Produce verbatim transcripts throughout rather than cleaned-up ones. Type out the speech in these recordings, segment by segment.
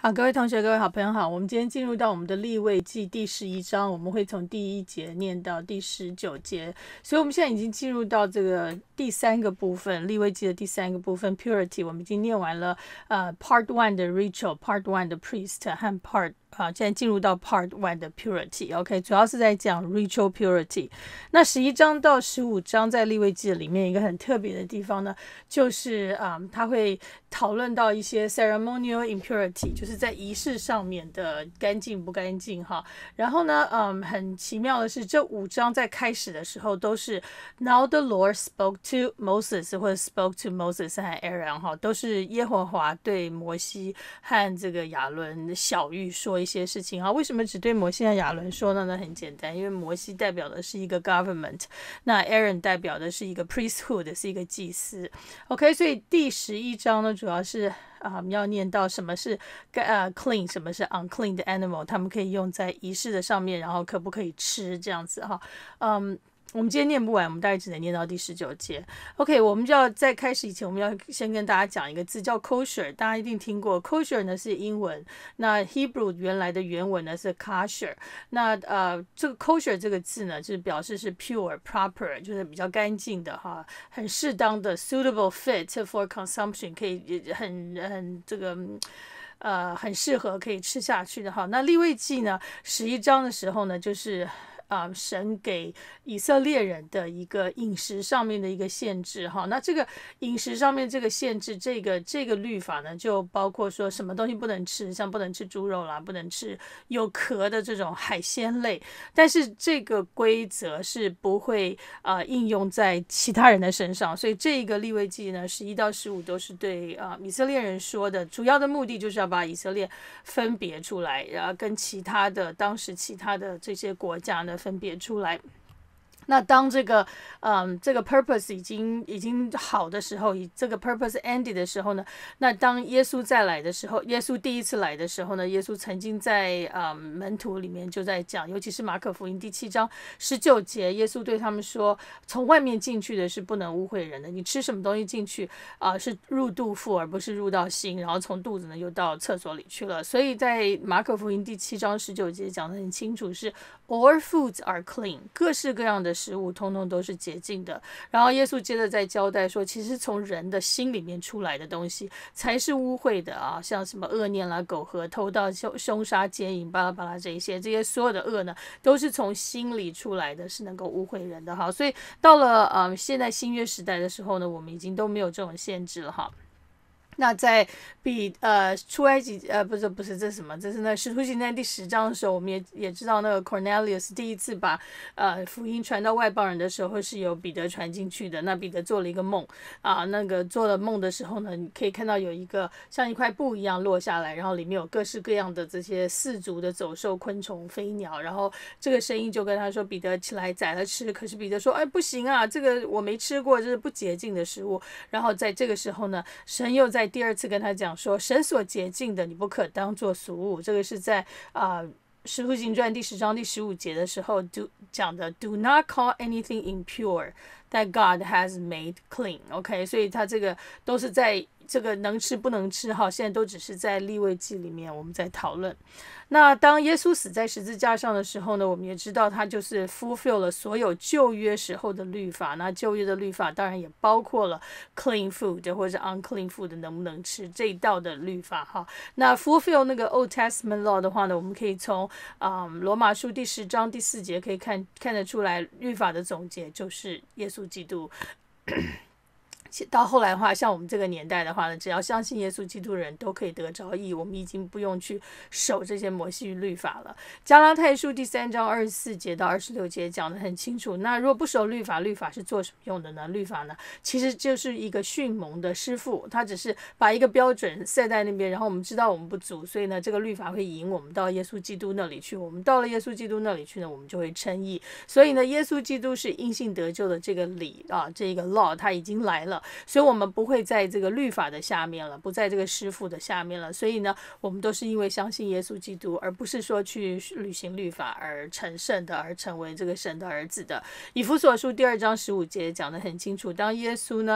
好，各位同学，各位好朋友好，我们今天进入到我们的利未记第十一章，我们会从第一节念到第十九节，所以我们现在已经进入到这个第三个部分，利未记的第三个部分 purity， 我们已经念完了呃 part one 的 ritual，part one 的 priest 和 part啊，现在进入到 Part One 的 Purity，OK，、okay? 主要是在讲 Ritual Purity。那十一章到十五章在利未记里面一个很特别的地方呢，就是啊、嗯，他会讨论到一些 ceremonial impurity， 就是在仪式上面的干净不干净哈。然后呢，嗯，很奇妙的是，这五章在开始的时候都是 Now the Lord spoke to Moses 或者 spoke to Moses 和 Aaron 哈，都是耶和华对摩西和这个亚伦小谕说一些事情啊。为什么只对摩西和亚伦说呢？那很简单，因为摩西代表的是一个 government， 那 Aaron 代表的是一个 priesthood， 是一个祭司。OK， 所以第十一章呢，主要是啊、呃、要念到什么是呃 clean， 什么是 unclean 的 animal， 他们可以用在仪式的上面，然后可不可以吃这样子哈，嗯。我们今天念不完，我们大概只能念到第十九节。OK， 我们就要在开始以前，我们要先跟大家讲一个字叫 kosher， 大家一定听过 kosher 呢是英文，那 Hebrew 原来的原文呢是 kasher， 那呃这个 kosher 这个字呢，就是表示是 pure proper， 就是比较干净的哈，很适当的 suitable fit for consumption， 可以很很这个。呃，很适合可以吃下去的哈。那利未记呢，十一章的时候呢，就是啊、呃，神给以色列人的一个饮食上面的一个限制哈。那这个饮食上面这个限制，这个这个律法呢，就包括说什么东西不能吃，像不能吃猪肉啦，不能吃有壳的这种海鲜类。但是这个规则是不会啊、呃、应用在其他人的身上，所以这个利未记呢，十一到十五都是对啊、呃、以色列人说的，主要的目的就是要把以色列分别出来，然后跟其他的当时其他的这些国家呢分别出来。那当这个嗯这个 purpose 已经已经好的时候，以这个 purpose ended 的时候呢，那当耶稣再来的时候，耶稣第一次来的时候呢，耶稣曾经在嗯门徒里面就在讲，尤其是马可福音第七章十九节，耶稣对他们说，从外面进去的是不能污秽人的，你吃什么东西进去啊、呃、是入肚腹，而不是入到心，然后从肚子呢又到厕所里去了。所以在马可福音第七章十九节讲得很清楚，是 all foods are clean， 各式各样的食物通通都是洁净的。然后耶稣接着再交代说，其实从人的心里面出来的东西才是污秽的啊，像什么恶念啦、苟合、偷盗、凶凶杀、奸淫、巴拉巴拉这一些，这些所有的恶呢，都是从心里出来的，是能够污秽人的哈。所以到了嗯现在新约时代的时候呢，我们已经都没有这种限制了哈。那在比呃出埃及呃不是不是这是什么？这是那使徒行传第十章的时候，我们也也知道那个 Cornelius 第一次把呃福音传到外邦人的时候，是由彼得传进去的。那彼得做了一个梦啊，那个做了梦的时候呢，你可以看到有一个像一块布一样落下来，然后里面有各式各样的这些四足的走兽、昆虫、飞鸟，然后这个声音就跟他说：“彼得起来宰了吃。”可是彼得说：“哎，不行啊，这个我没吃过，这是不洁净的食物。”然后在这个时候呢，神又在第二次跟他讲说，神所洁净的你不可当作俗物。这个是在啊、呃《使徒行传》第十章第十五节的时候 do 讲的 ，Do not call anything impure that God has made clean。OK， 所以他这个都是在这个能吃不能吃哈，现在都只是在利未记里面我们在讨论。那当耶稣死在十字架上的时候呢，我们也知道他就是 fulfill 了所有旧约时候的律法。那旧约的律法当然也包括了 clean food 或者 unclean food 能不能吃这一道的律法哈。那 fulfill 那个 Old Testament law 的话呢，我们可以从啊、嗯、罗马书第十章第四节可以看看得出来，律法的总结就是耶稣基督。到后来的话，像我们这个年代的话呢，只要相信耶稣基督的人都可以得着义，我们已经不用去守这些摩西律法了。加拉太书第三章二十四节到二十六节讲得很清楚。那如果不守律法，律法是做什么用的呢？律法呢，其实就是一个训蒙的师傅，他只是把一个标准设在那边，然后我们知道我们不足，所以呢，这个律法会引我们到耶稣基督那里去。我们到了耶稣基督那里去呢，我们就会称义。所以呢，耶稣基督是因信得救的这个理啊，这个 law 他已经来了。所以我们不会在这个律法的下面了，不在这个师傅的下面了。所以呢，我们都是因为相信耶稣基督，而不是说去履行律法而成圣的，而成为这个神的儿子的。以弗所书第二章十五节讲得很清楚，当耶稣呢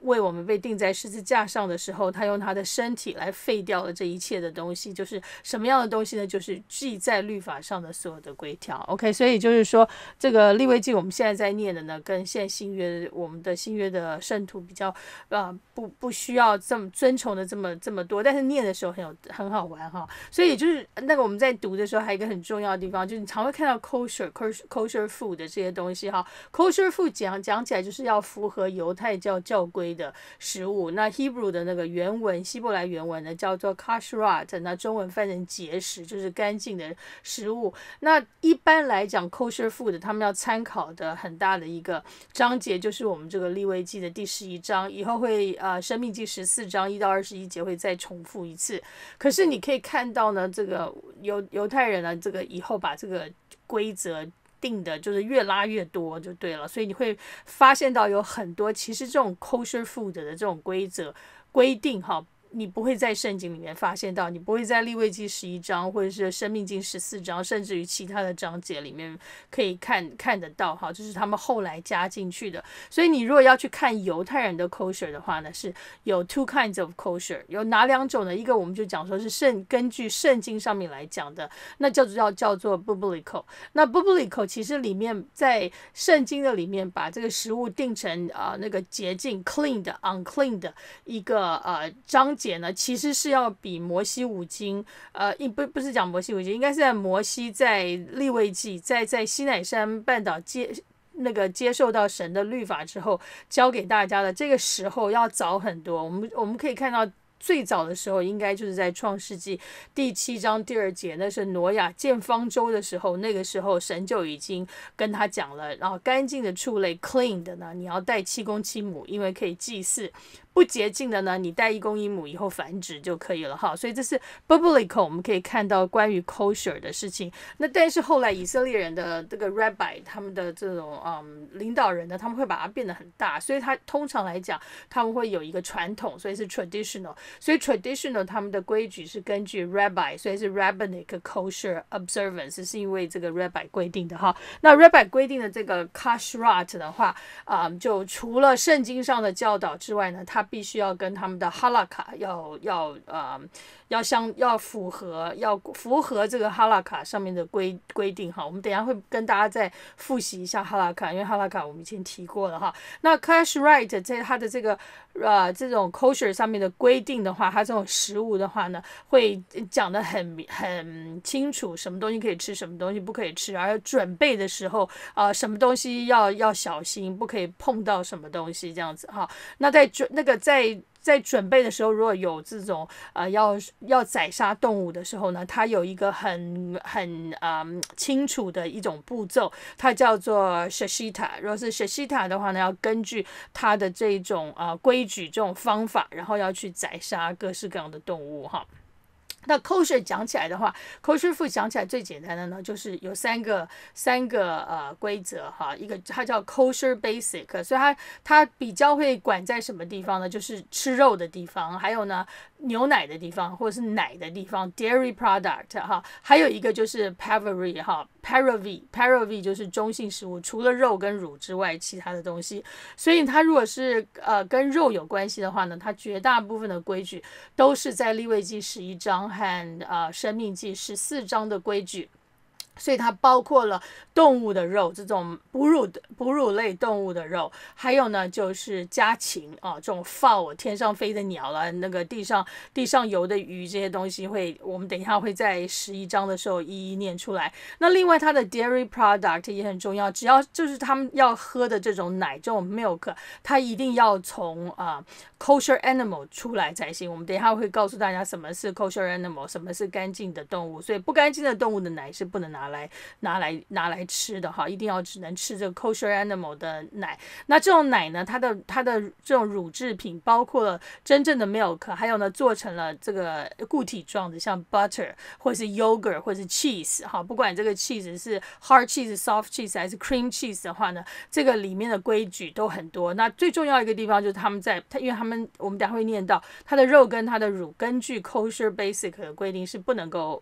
为我们被钉在十字架上的时候，他用他的身体来废掉了这一切的东西。就是什么样的东西呢？就是记在律法上的所有的规条。OK， 所以就是说，这个利未记我们现在在念的呢，跟现在新约我们的新约的圣徒比较，呃，不不需要这么遵从的这么这么多，但是念的时候很有很好玩哈。所以就是那个我们在读的时候，还有一个很重要的地方，就是你常会看到 kosher kosher kosher food 的这些东西哈。kosher food 讲讲起来就是要符合犹太教教规的食物。那 Hebrew 的那个原文，希伯来原文呢叫做 kashrut， 那中文翻成节食，就是干净的食物。那一般来讲 kosher food 他们要参考的很大的一个章节就是我们这个利未记的第十一章，以后会呃生命记十四章一到二十一节会再重复一次。可是你可以看到呢，这个犹犹太人呢，这个以后把这个规则定的就是越拉越多就对了，所以你会发现到有很多其实这种 kosher food 的这种规则规定哈，你不会在圣经里面发现到，你不会在利未记十一章或者是生命记十四章，甚至于其他的章节里面可以看看得到哈，这是他们后来加进去的。所以你如果要去看犹太人的 kosher 的话呢，是有 two kinds of kosher， 有哪两种呢？一个我们就讲说是圣根据圣经上面来讲的，那叫做叫叫做 biblical。那 biblical 其实里面在圣经的里面把这个食物定成啊、呃、那个洁净 clean 的 unclean 的一个呃章节。呢，其实是要比摩西五经，呃，不不是讲摩西五经，应该是在摩西在利未记，在在西乃山半岛接那个接受到神的律法之后，教给大家的这个时候要早很多。我们我们可以看到。最早的时候应该就是在创世纪第七章第二节，那是挪亚建方舟的时候，那个时候神就已经跟他讲了，然后干净的畜类 clean 的呢，你要带七公七母，因为可以祭祀。不洁净的呢，你带一公一母以后繁殖就可以了哈。所以这是 biblical 我们可以看到关于 kosher 的事情。那但是后来以色列人的这个 rabbi 他们的这种嗯领导人呢，他们会把它变得很大，所以他通常来讲他们会有一个传统，所以是 traditional。所以 traditional 他们的规矩是根据 rabbi， 所以是 rabbinic kosher observance， 是因为这个 rabbi 规定的哈。那 rabbi 规定的这个 kashrut 的话，嗯，就除了圣经上的教导之外呢，它必须要跟他们的哈拉卡要要呃要相要符合要符合这个哈拉卡上面的规规定哈。我们等一下会跟大家再复习一下哈拉卡，因为哈拉卡我们以前提过了哈。那 kashrut 在它的这个呃这种 kosher 上面的规定的话，它这种食物的话呢，会讲得很很清楚，什么东西可以吃，什么东西不可以吃，而准备的时候呃什么东西要要小心，不可以碰到什么东西这样子哈。那在准那个在在准备的时候，如果有这种呃要要宰杀动物的时候呢，它有一个很很嗯清楚的一种步骤，它叫做 shashita。如果是 shashita 的话呢，要根据它的这种呃规矩、这种方法，然后要去宰杀各式各样的动物哈。那 kosher 讲起来的话 ，kosher food 讲起来最简单的呢，就是有三个三个呃规则哈，一个它叫 kosher basic， 所以它它比较会管在什么地方呢？就是吃肉的地方，还有呢牛奶的地方，或者是奶的地方 dairy product 哈，还有一个就是 pareve 哈 pareve pareve 就是中性食物，除了肉跟乳之外，其他的东西。所以它如果是呃跟肉有关系的话呢，它绝大部分的规矩都是在利未记十一章和呃生命记十四章的规矩。所以它包括了动物的肉，这种哺乳的哺乳类动物的肉，还有呢就是家禽啊，这种 fowl 天上飞的鸟啦，那个地上地上游的鱼，这些东西会，我们等一下会在十一章的时候一一念出来。那另外它的 dairy product 也很重要，只要就是他们要喝的这种奶，这种 milk， 它一定要从啊、呃、kosher animal 出来才行。我们等一下会告诉大家什么是 kosher animal， 什么是干净的动物，所以不干净的动物的奶是不能拿。拿来拿来拿来吃的哈，一定要只能吃这个 kosher animal 的奶。那这种奶呢，它的它的这种乳制品包括了真正的 milk， 还有呢做成了这个固体状的，像 butter 或是 yogurt 或是 cheese 哈，不管这个 cheese 是 hard cheese、soft cheese 还是 cream cheese 的话呢，这个里面的规矩都很多。那最重要一个地方就是他们在，因为他们我们等一下会念到它的肉跟它的乳，根据 kosher basic 的规定是不能够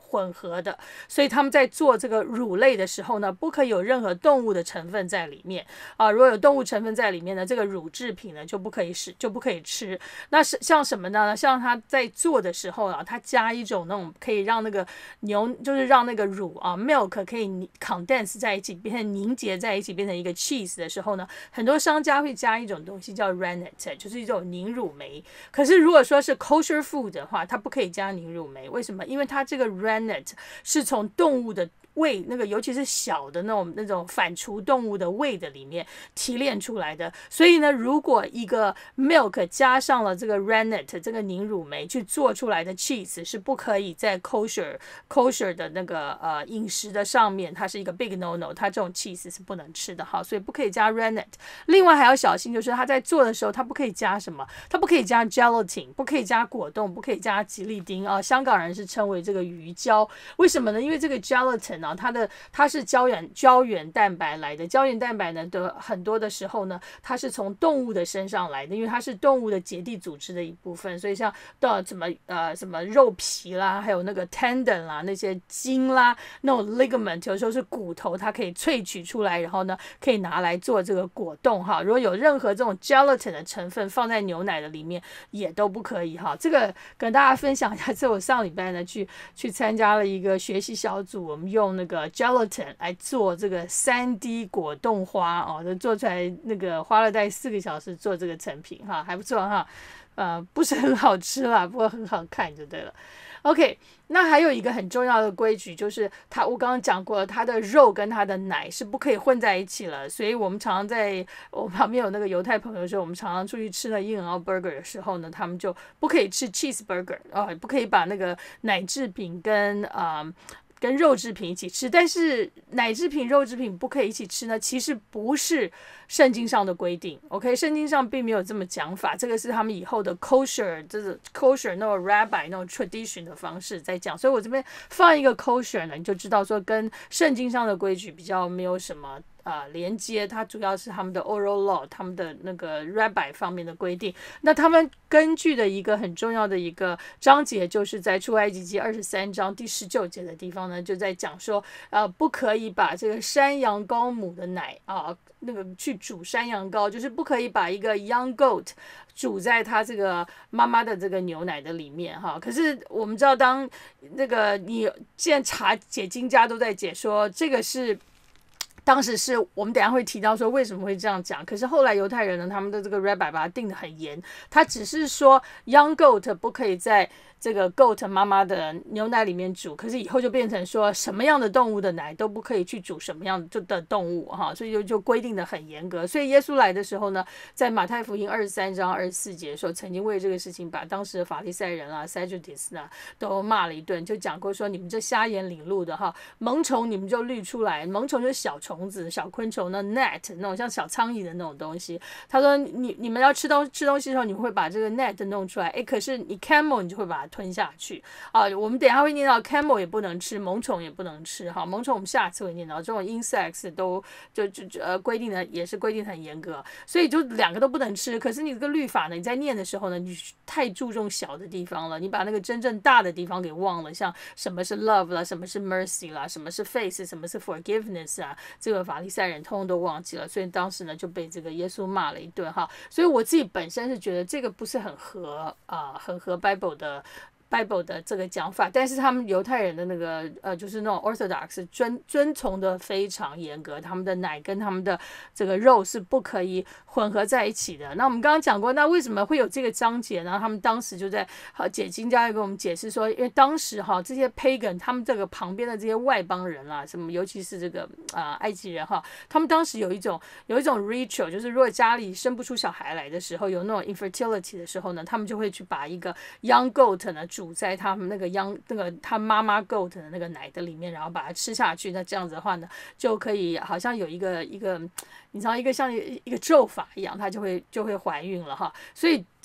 混合的，所以他们在做这个乳类的时候呢，不可以有任何动物的成分在里面啊。如果有动物成分在里面呢，这个乳制品呢就不可以使就不可以吃。那是像什么呢？像他在做的时候啊，他加一种那种可以让那个牛，就是让那个乳啊 milk 可以 condense 在一起，变成凝结在一起，变成一个 cheese 的时候呢，很多商家会加一种东西叫 rennet， 就是一种凝乳酶。可是如果说是 kosher food 的话，它不可以加凝乳酶。为什么？因为它这个 rennet 是从动物的胃，那个尤其是小的那种那种反刍动物的胃的里面提炼出来的，所以呢，如果一个 milk 加上了这个 rennet 这个凝乳酶去做出来的 cheese 是不可以在 kosher kosher 的那个呃饮食的上面，它是一个 big no no， 它这种 cheese 是不能吃的哈，所以不可以加 rennet。另外还要小心，就是它在做的时候，它不可以加什么？它不可以加 gelatin， 不可以加果冻，不可以加吉利丁啊。香港人是称为这个鱼胶，为什么呢？因为这个 gelatin 啊，它的它是胶原胶原蛋白来的，胶原蛋白呢的很多的时候呢，它是从动物的身上来的，因为它是动物的结缔组织的一部分，所以像到什么呃什么肉皮啦，还有那个 tendon 啦，那些筋啦，那种 ligament 有时候是骨头，它可以萃取出来，然后呢可以拿来做这个果冻哈。如果有任何这种 gelatin 的成分放在牛奶的里面，也都不可以哈。这个跟大家分享一下，这我上礼拜呢去去参加了一个学习小组，我们用那个 gelatin 来做这个 三 D 果冻花哦，就做出来那个花了大概四个小时做这个成品哈，还不错哈。呃，不是很好吃啦，不过很好看就对了。OK， 那还有一个很重要的规矩，就是它我刚刚讲过了，它的肉跟它的奶是不可以混在一起了。所以我们常常在我旁边有那个犹太朋友说，我们常常出去吃那 In-N-Out Burger 的时候呢，他们就不可以吃 cheeseburger 啊、呃，不可以把那个奶制品跟啊。呃跟肉制品一起吃，但是奶制品、肉制品不可以一起吃呢？其实不是圣经上的规定 ，OK， 圣经上并没有这么讲法，这个是他们以后的 kosher， 就是 kosher 那种 rabbi 那种 tradition 的方式在讲，所以我这边放一个 kosher 呢，你就知道说跟圣经上的规矩比较没有什么。啊、呃，连接它主要是他们的 oral law， 他们的那个 rabbi 方面的规定。那他们根据的一个很重要的一个章节，就是在出埃及记二十三章第十九节的地方呢，就在讲说，呃，不可以把这个山羊羔母的奶啊、呃，那个去煮山羊羔，就是不可以把一个 young goat 煮在它这个妈妈的这个牛奶的里面哈。可是我们知道，当那个你现在查解经家都在解说，这个是。当时是我们等一下会提到说为什么会这样讲，可是后来犹太人呢，他们的这个 rabbi 把它定得很严，他只是说 young goat 不可以在这个 goat 妈妈的牛奶里面煮，可是以后就变成说什么样的动物的奶都不可以去煮什么样的动物哈，所以就就规定得很严格。所以耶稣来的时候呢，在马太福音二十三章二十四节的时候，曾经为这个事情把当时的法利赛人啊 Sadducees 啊都骂了一顿，就讲过说你们这瞎眼领路的哈，萌虫你们就滤出来，萌虫就是小虫子、小昆虫呢 net 那种像小苍蝇的那种东西。他说你你们要吃东吃东西的时候，你们会把这个 net 弄出来，哎，可是你 camel 你就会把它吞下去啊。我们等一下会念到 camel 也不能吃，萌虫也不能吃哈。萌虫我们下次会念到，这种 insects 都就就呃规定的也是规定很严格，所以就两个都不能吃。可是你这个律法呢，你在念的时候呢，你太注重小的地方了，你把那个真正大的地方给忘了，像什么是 love 啦，什么是 mercy 啦，什么是 faith， 什么是 forgiveness 啊，这个法利赛人通通都忘记了，所以当时呢就被这个耶稣骂了一顿哈。所以我自己本身是觉得这个不是很合啊、呃，很合 Bible 的。Bible 的这个讲法，但是他们犹太人的那个呃，就是那种 Orthodox 遵遵从的非常严格，他们的奶跟他们的这个肉是不可以混合在一起的。那我们刚刚讲过，那为什么会有这个章节呢？他们当时就在好解经家也跟我们解释说，因为当时哈这些 pagan 他们这个旁边的这些外邦人啦，什么尤其是这个啊、呃、埃及人哈，他们当时有一种有一种 ritual， 就是如果家里生不出小孩来的时候，有那种 infertility 的时候呢，他们就会去把一个 young goat 呢煮在他们那个央那个他妈妈 goat 的那个奶的里面，然后把它吃下去。那这样子的话呢，就可以好像有一个一个，你知道一个像一个咒法一样，它就会就会怀孕了哈。所以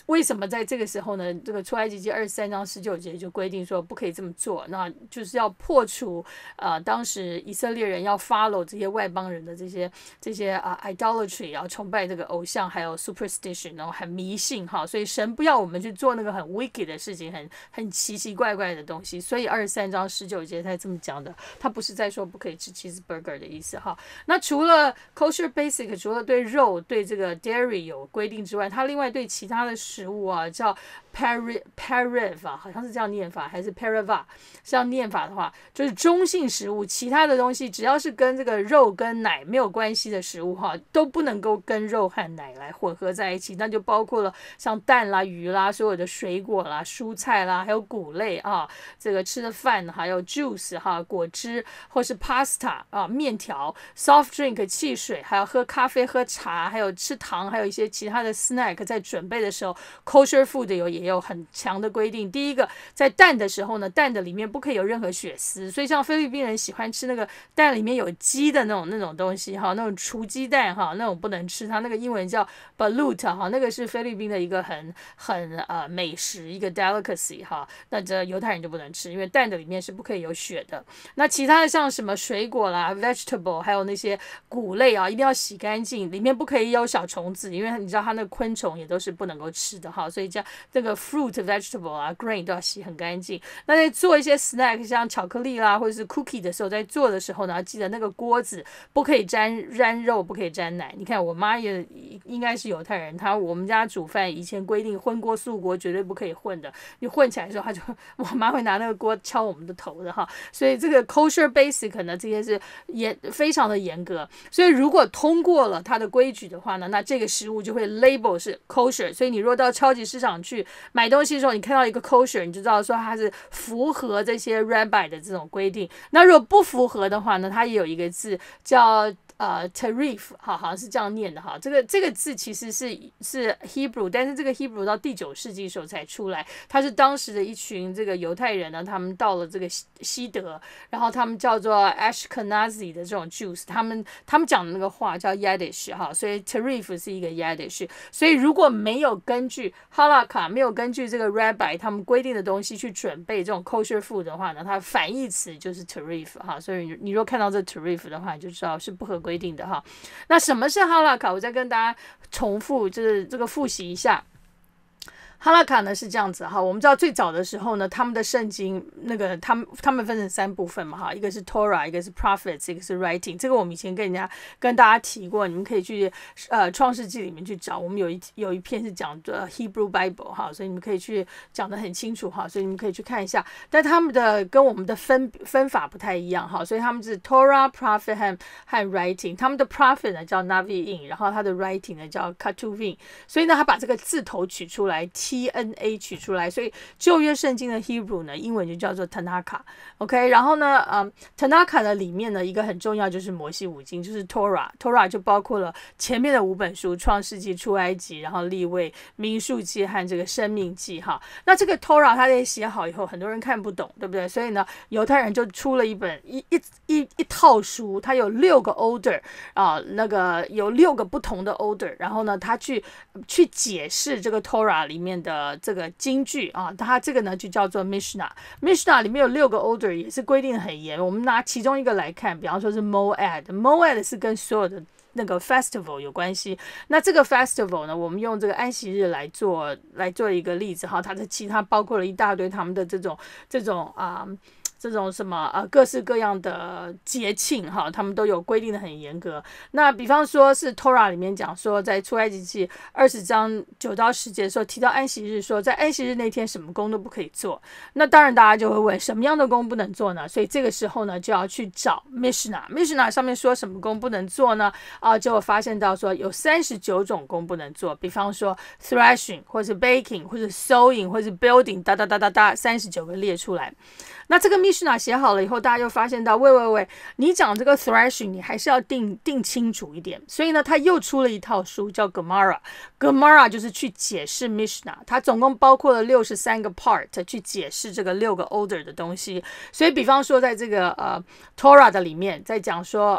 为什么在这个时候呢？这个出埃及记二十三章十九节就规定说不可以这么做，那就是要破除呃当时以色列人要 follow 这些外邦人的这些这些啊、呃、idolatry， 要崇拜这个偶像，还有 superstition， 然后很迷信哈，所以神不要我们去做那个很 wicked 的事情，很很奇奇怪怪的东西，所以二十三章十九节才这么讲的，他不是在说不可以吃 cheeseburger 的意思哈。那除了 kosher basic， 除了对肉对这个 dairy 有规定之外，它另外对其他的食物啊，叫 pari pariv 啊，好像是这样念法，还是 parava 这样念法的话，就是中性食物，其他的东西只要是跟这个肉跟奶没有关系的食物哈，都不能够跟肉和奶来混合在一起，那就包括了像蛋啦、鱼啦、所有的水果啦、蔬菜啦，还有谷类啊，这个吃的饭还有 juice 哈，果汁或是 pasta 啊，面条、soft drink 汽水，还有喝咖啡、喝茶，还有吃糖，还有一些其他的 snack， 在准备的时候 kosher food 有也有很强的规定。第一个，在蛋的时候呢，蛋的里面不可以有任何血丝，所以像菲律宾人喜欢吃那个蛋里面有鸡的那种那种东西哈，那种雏鸡蛋哈，那种不能吃，它那个英文叫 balut 哈，那个是菲律宾的一个很很呃美食，一个 delicacy 哈，那这犹太人就不能吃，因为蛋的里面是不可以有血的。那其他的像什么水果啦 vegetable， 还有那些谷类啊，一定要洗干净，里面不可以有小虫子，因为你知道它那个昆虫也都是不能够吃的哈，所以这样这个 fruit vegetable 啊 grain 都要洗很干净。那在做一些 snack 像巧克力啦或者是 cookie 的时候，在做的时候呢，记得那个锅子不可以沾沾肉，不可以沾奶。你看我妈也应该是犹太人，她我们家煮饭以前规定荤锅素锅绝对不可以混的，你混起来的时候，她就我妈会拿那个锅敲我们的头的哈。所以这个 kosher basic 呢，这些是严非常的严格。所以如果通过了它的规矩的话呢，那这个食物就会 label 是 kosher。所以你若到超级市场去买东西的时候，你看到一个 kosher， 你就知道说它是符合这些 rabbi 的这种规定。那如果不符合的话呢，它也有一个字叫呃 tarif 哈，好像是这样念的哈。这个这个字其实是是 Hebrew， 但是这个 Hebrew 到第九世纪时候才出来。它是当时的一群这个犹太人呢，他们到了这个西德，然后他们叫做 Ashkenazi 的这种 Jews， 他们他们讲的那个话叫 Yiddish 哈，所以 tarif 是一个 Yiddish。所以如果没有根据 Halakha， 没有根据这个 Rabbi 他们规定的东西去准备这种 kosher food 的话呢，它反义词就是 tarif 哈。所以你若看到这 tarif 的话，你就知道是不合规定的哈。那什么是 Halakha？ 我再跟大家重复，就是这个复习一下。哈拉卡呢是这样子哈，我们知道最早的时候呢，他们的圣经那个他们他们分成三部分嘛哈，一个是 Torah， 一个是 Prophets， 一个是 Writing。这个我们以前跟人家跟大家提过，你们可以去呃创世纪里面去找，我们有一有一篇是讲的 Hebrew Bible 哈，所以你们可以去讲得很清楚哈，所以你们可以去看一下。但他们的跟我们的分分法不太一样哈，所以他们是 Torah、Prophet 和和 Writing。他们的 Prophet 呢叫 Navi'im， 然后他的 Writing 呢叫 Ketuvim。所以呢，他把这个字头取出来。T N A 取出来，所以旧约圣经的 Hebrew 呢，英文就叫做 Tanakh。OK， 然后呢，嗯 ，Tanakh 的里面呢，一个很重要就是摩西五经，就是 Torah。Torah 就包括了前面的五本书：创世纪、出埃及，然后利未、民数记和这个生命记。哈，那这个 Torah 它在写好以后，很多人看不懂，对不对？所以呢，犹太人就出了一本一一一一套书，它有六个 order 啊，那个有六个不同的 order， 然后呢，他去去解释这个 Torah 里面的这个经句啊，它这个呢就叫做 Mishnah。Mishnah 里面有六个 order， 也是规定得很严。我们拿其中一个来看，比方说是 Moed，Moed 是跟所有的那个 festival 有关系。那这个 festival 呢，我们用这个安息日来做来做一个例子哈，它的其他包括了一大堆他们的这种这种啊。这种什么呃各式各样的节庆哈，他们都有规定的很严格。那比方说是 Torah 里面讲说，在出埃及记二十章九到十节的时候提到安息日，说在安息日那天什么工都不可以做。那当然大家就会问，什么样的工不能做呢？所以这个时候呢就要去找 Mishnah。Mishnah 上面说什么工不能做呢？啊，就发现到说有三十九种工不能做，比方说 threshing 或是 baking 或是 sewing 或是 building， 哒哒哒哒哒，三十九个列出来。那这个 Mishnah 写好了以后，大家就发现到，喂喂喂，你讲这个 threshing， 你还是要定定清楚一点。所以呢，他又出了一套书叫 Gemara。Gemara 就是去解释 Mishnah， 它总共包括了六十三个 part 去解释这个六个 order 的东西。所以，比方说在这个呃 Torah 的里面，在讲说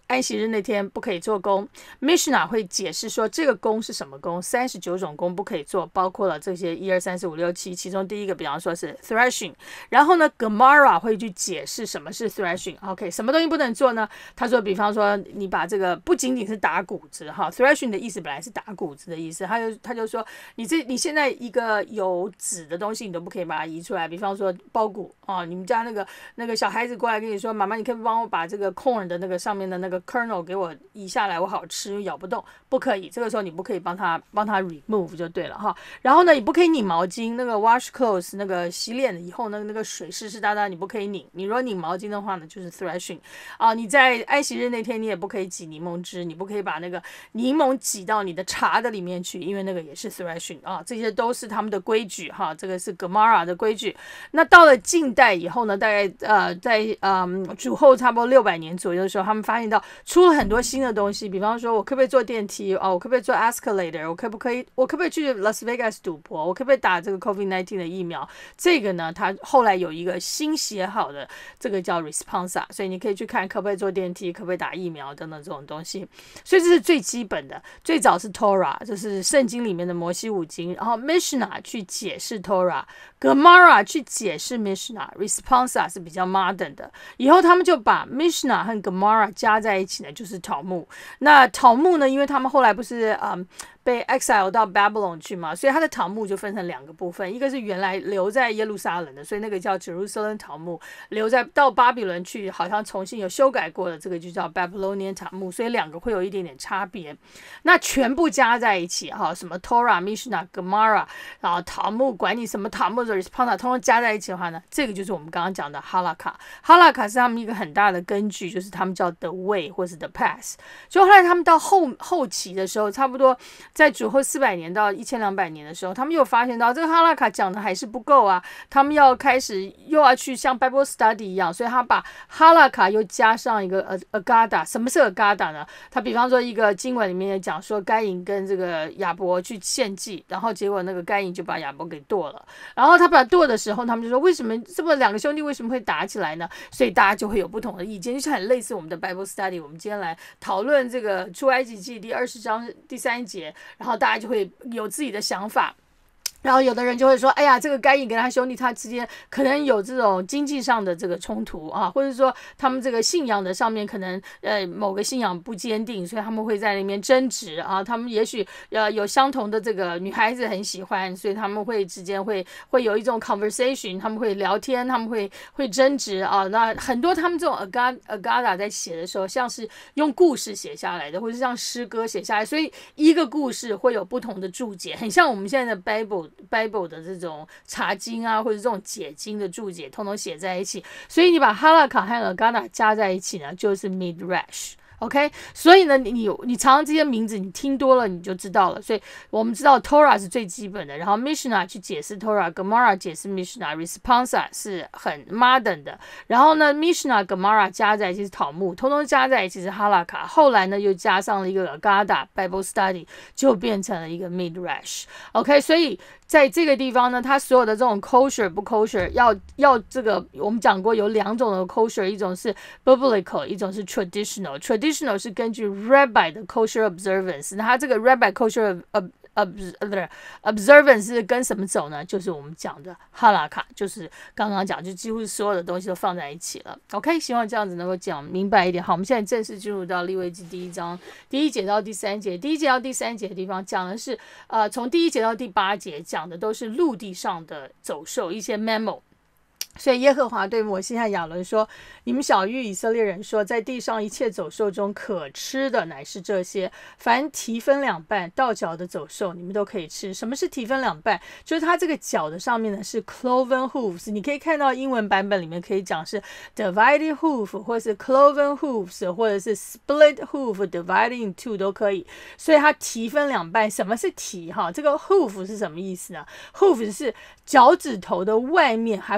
安息日那天不可以做工。Mishnah 会解释说这个工是什么工，三十九种工不可以做，包括了这些一二三四五六七，其中第一个比方说是 threshing。然后呢 Gemara 会去解释什么是 threshing。OK， 什么东西不能做呢？他说，比方说你把这个不仅仅是打谷子哈 ，threshing 的意思本来是打谷子的意思，他就他就说你这你现在一个有籽的东西你都不可以把它移出来，比方说包谷啊，你们家那个那个小孩子过来跟你说，妈妈，你可以帮我把这个 corn 的那个上面的那个 kernel 给我移下来，我好吃，咬不动，不可以。这个时候你不可以帮他帮他 remove 就对了哈。然后呢，你不可以拧毛巾，那个 wash clothes 那个洗脸以后那个那个水湿湿哒哒，你不可以拧。你如果拧毛巾的话呢，就是 threshing 啊。你在安息日那天你也不可以挤柠檬汁，你不可以把那个柠檬挤到你的茶的里面去，因为那个也是 threshing 啊。这些都是他们的规矩哈，这个是 Gemara 的规矩。那到了近代以后呢，大概呃在嗯主后差不多六百年左右的时候，他们发现到出了很多新的东西，比方说我可不可以坐电梯哦，我可不可以坐 escalator， 我可不可以我可不可以去 Las Vegas 赌博，我可不可以打这个 COVID 十九 的疫苗？这个呢，它后来有一个新写好的，这个叫 responsa， 所以你可以去看可不可以坐电梯，可不可以打疫苗等等这种东西。所以这是最基本的。最早是 Torah， 这是圣经里面的摩西五经，然后 Mishnah 去解释 Torah，Gemara 去解释 Mishnah，Responsa 是比较 modern 的。以后他们就把 Mishnah 和 Gemara 加在一起呢，就是讨木。那讨木呢，因为他们后来不是嗯被 exile 到 Babylon 去嘛，所以它的讨木就分成两个部分，一个是原来留在耶路撒冷的，所以那个叫 Jerusalem 讨木，留在到巴比伦去好像重新有修改过的，这个就叫 Babylonian 讨木，所以两个会有一点点差别。那全部加在一起哈，什么 Torah、Mishnah、Gemara， 然后讨木管你什么讨木的 Responsa， 通通加在一起的话呢，这个就是我们刚刚讲的 Halakha。Halakha 是他们一个很大的根据，就是他们叫 The Way 或是 The Path。就后来他们到后后期的时候，差不多在主后四百年到一千两百年的时候，他们又发现到这个哈拉卡讲的还是不够啊，他们要开始又要去像 Bible Study 一样，所以他把哈拉卡又加上一个 Agada。什么是 Agada 呢？他比方说一个经文里面也讲说，该隐跟这个亚伯去献祭，然后结果那个该隐就把亚伯给剁了，然后他把他剁的时候，他们就说为什么这么两个兄弟为什么会打起来呢？所以大家就会有不同的意见，就是很类似我们的 Bible Study。我们今天来讨论这个出埃及记第二十章第三节。然后大家就会有自己的想法。然后有的人就会说，哎呀，这个该隐跟他兄弟他之间可能有这种经济上的这个冲突啊，或者说他们这个信仰的上面可能呃某个信仰不坚定，所以他们会在里面争执啊。他们也许呃有相同的这个女孩子很喜欢，所以他们会之间会会有一种 conversation， 他们会聊天，他们会会争执啊。那很多他们这种 Agada Agada 在写的时候，像是用故事写下来的，或者是像诗歌写下来，所以一个故事会有不同的注解，很像我们现在的 Bible。Bible 的这种查经啊，或者这种解经的注解，通通写在一起，所以你把哈拉卡和 Agada 加在一起呢，就是 Midrash。OK， 所以呢，你你常常这些名字你听多了你就知道了。所以我们知道 Torah 是最基本的，然后 Mishnah 去解释 Torah，Gemara 解释 Mishnah，Responsa 是很 modern 的。然后呢 ，Mishnah、Gemara 加在一起是讨木，通通加在一起是哈拉卡。后来呢，又加上了一个 Agada、Bible Study， 就变成了一个 Midrash。OK， 所以在这个地方呢，它所有的这种 kosher 不 kosher， 要要这个我们讲过有两种的 kosher， 一种是 biblical， 一种是 traditional。traditional 是根据 rabbi 的 kosher observance， 那它这个 rabbi kosher observance 是跟什么走呢？就是我们讲的哈拉卡，就是刚刚讲，就几乎所有的东西都放在一起了。OK， 希望这样子能够讲明白一点。好，我们现在正式进入到利未记第一章第一节到第三节。第一节到第三节的地方讲的是，呃，从第一节到第八节讲的都是陆地上的走兽，一些 mammal。所以耶和华对摩西和亚伦说，你们晓谕以色列人说，在地上一切走兽中可吃的乃是这些，凡蹄分两半到脚的走兽你们都可以吃。什么是蹄分两半？就是它这个脚的上面呢是 cloven hooves， 你可以看到英文版本里面可以讲是 divided hoof， 或是 cloven hooves， 或者是 split hoof divided in two 都可以。所以它蹄分两半。什么是蹄？哈，这个 hoof 是什么意思呢？ hoof 是脚趾头的外面还会有一个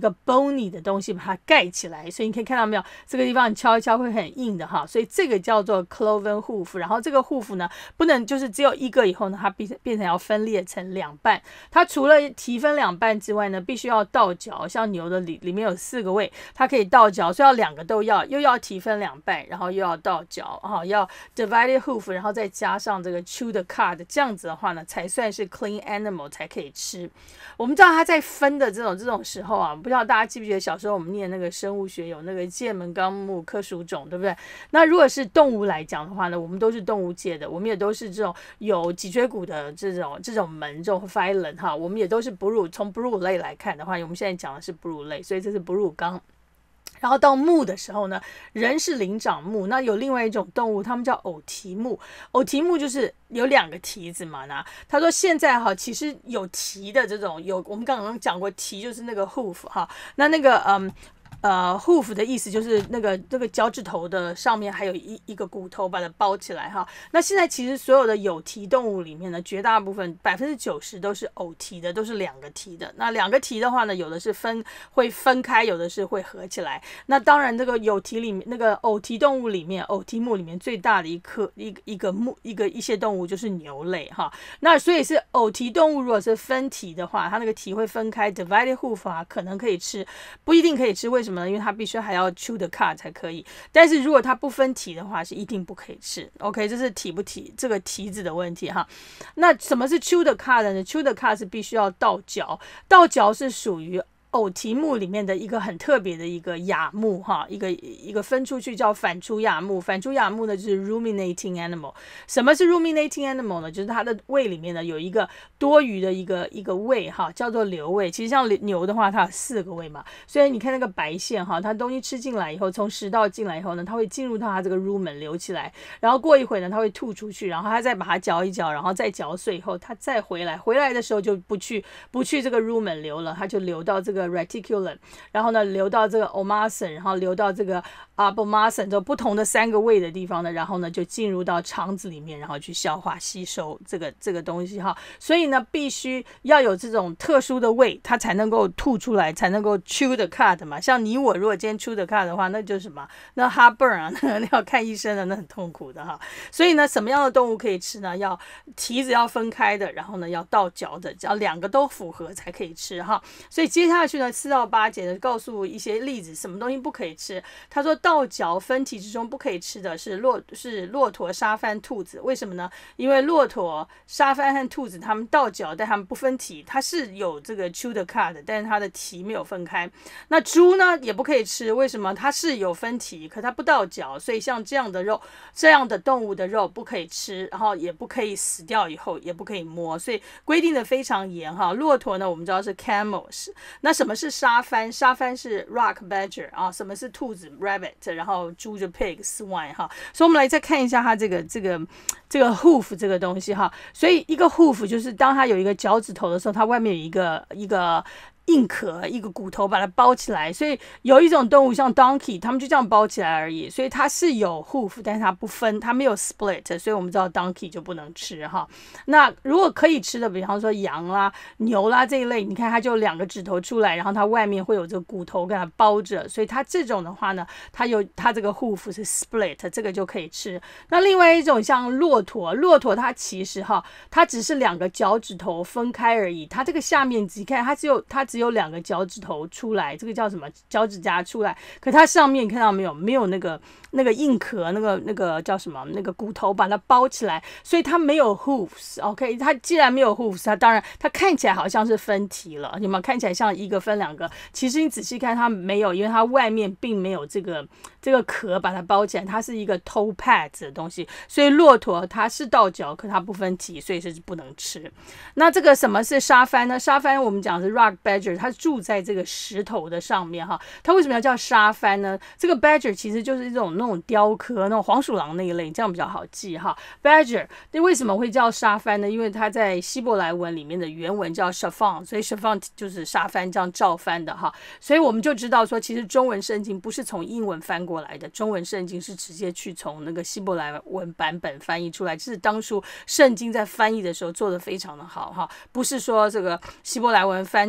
个 bony 的东西把它盖起来，所以你可以看到没有，这个地方你敲一敲会很硬的哈，所以这个叫做 cloven hoof。然后这个 hoof 呢，不能就是只有一个以后呢，它变变成要分裂成两半。它除了蹄分两半之外呢，必须要倒角，像牛的里里面有四个胃，它可以倒角，所以要两个都要，又要蹄分两半，然后又要倒角，哈，要 divided hoof， 然后再加上这个 chewed cud， 这样子的话呢，才算是 clean animal 才可以吃。我们知道它在分的这种这种时候啊，不知道大家记不记得小时候我们念那个生物学有那个界门纲目科属种，对不对？那如果是动物来讲的话呢，我们都是动物界的，我们也都是这种有脊椎骨的这种这种门这种 phylum 哈，我们也都是哺乳，从哺乳类来看的话，我们现在讲的是哺乳类，所以这是哺乳纲。然后到目的时候呢，人是灵长目，那有另外一种动物，他们叫偶蹄目。偶蹄目就是有两个蹄子嘛。那他说现在哈，其实有蹄的这种有，我们刚刚讲过蹄就是那个 hoof 哈，那那个嗯。呃 hoof 的意思就是那个那个脚趾头的上面还有一一个骨头把它包起来哈。那现在其实所有的有蹄动物里面呢，绝大部分百分之九十都是偶蹄的，都是两个蹄的。那两个蹄的话呢，有的是分会分开，有的是会合起来。那当然这个有蹄里面那个偶蹄动物里面，偶蹄目里面最大的一颗一个一个目一个一些动物就是牛类哈。那所以是偶蹄动物如果是分蹄的话，它那个蹄会分开 divided hoof 啊，可能可以吃，不一定可以吃。为什么？因为它必须还要 chew the cud 才可以，但是如果它不分蹄的话，是一定不可以吃。OK， 这是蹄不蹄这个蹄子的问题哈。那什么是 chew the cud 呢？ chew the cud 是必须要倒嚼，倒嚼是属于偶蹄目里面的一个很特别的一个亚目哈，一个一个分出去叫反刍亚目。反刍亚目呢就是 ruminating animal。什么是 ruminating animal 呢？就是它的胃里面呢有一个多余的一个一个胃哈，叫做瘤胃。其实像牛的话，它有四个胃嘛，所以你看那个白线哈，它东西吃进来以后，从食道进来以后呢，它会进入到它这个 rumen 留起来，然后过一会呢，它会吐出去，然后它再把它嚼一嚼，然后再嚼碎以后，它再回来，回来的时候就不去不去这个 rumen 流了，它就流到这个 reticulum， 然后呢流到这个 omasum， 然后流到这个 abomasum， 就不同的三个胃的地方呢，然后呢就进入到肠子里面，然后去消化吸收这个这个东西哈。所以呢，必须要有这种特殊的胃，它才能够吐出来，才能够 chew the cud 嘛。像你我如果今天 chew the cud 的话，那就是什么？那 heartburn 啊，那要看医生的，那很痛苦的哈。所以呢，什么样的动物可以吃呢？要蹄子要分开的，然后呢要倒嚼的，只要两个都符合才可以吃哈。所以接下去呢，四到八节呢，告诉一些例子，什么东西不可以吃。他说倒嚼分蹄之中不可以吃的是骆是骆驼、沙番、兔子。为什么呢？因为骆驼、沙番和兔子它们倒嚼，但它们不分蹄，它是有这个 chew the cud 的，但是它的蹄没有分开。那猪呢也不可以吃，为什么？它是有分蹄，可它不倒嚼，所以像这样的肉，这样的动物的肉不可以吃，然后也不可以死掉以后也不可以摸，所以规定的非常严哈。骆驼呢，我们知道是 camels， 那什么是沙番？沙番是 rock badger 啊，什么是兔子 rabbit， 然后猪就 pig swine 哈。所以我们来再看一下它这个这个这个 hoof 这个东西哈。所以一个 hoof 就是当它有一个脚趾头的时候，它外面有一个一个硬壳，一个骨头把它包起来。所以有一种动物像 donkey， 他们就这样包起来而已，所以它是有 hoof， 但是它不分，它没有 split， 所以我们知道 donkey 就不能吃哈。那如果可以吃的，比方说羊啦、牛啦这一类，你看它就两个指头出来，然后它外面会有这个骨头给它包着，所以它这种的话呢，它有它这个 hoof 是 split， 这个就可以吃。那另外一种像骆驼，骆驼它其实哈，它只是两个脚趾头分开而已，它这个下面你看它只有它只有两个脚趾头出来，这个叫什么？脚趾甲出来，可它上面你看到没有？没有那个那个硬壳，那个那个叫什么？那个骨头把它包起来，所以它没有 hoofs。OK， 它既然没有 hoofs， 它当然它看起来好像是分蹄了，有没有？看起来像一个分两个，其实你仔细看它没有，因为它外面并没有这个这个壳把它包起来，它是一个 toe pads 的东西。所以骆驼它是倒嚼，可它不分蹄，所以是不能吃。那这个什么是沙番呢？沙番我们讲是 rock badger， 它住在这个石头的上面哈。它为什么要叫沙番呢？这个 badger 其实就是这种那种雕刻，那种黄鼠狼那一类，这样比较好记哈。badger 那为什么会叫沙番呢？因为它在希伯来文里面的原文叫 shafan， 所以 shafan 就是沙番这样照翻的哈。所以我们就知道说，其实中文圣经不是从英文翻过来的，中文圣经是直接去从那个希伯来文版本翻译出来，就是当初圣经在翻译的时候做得非常的好哈，不是说这个希伯来文翻成英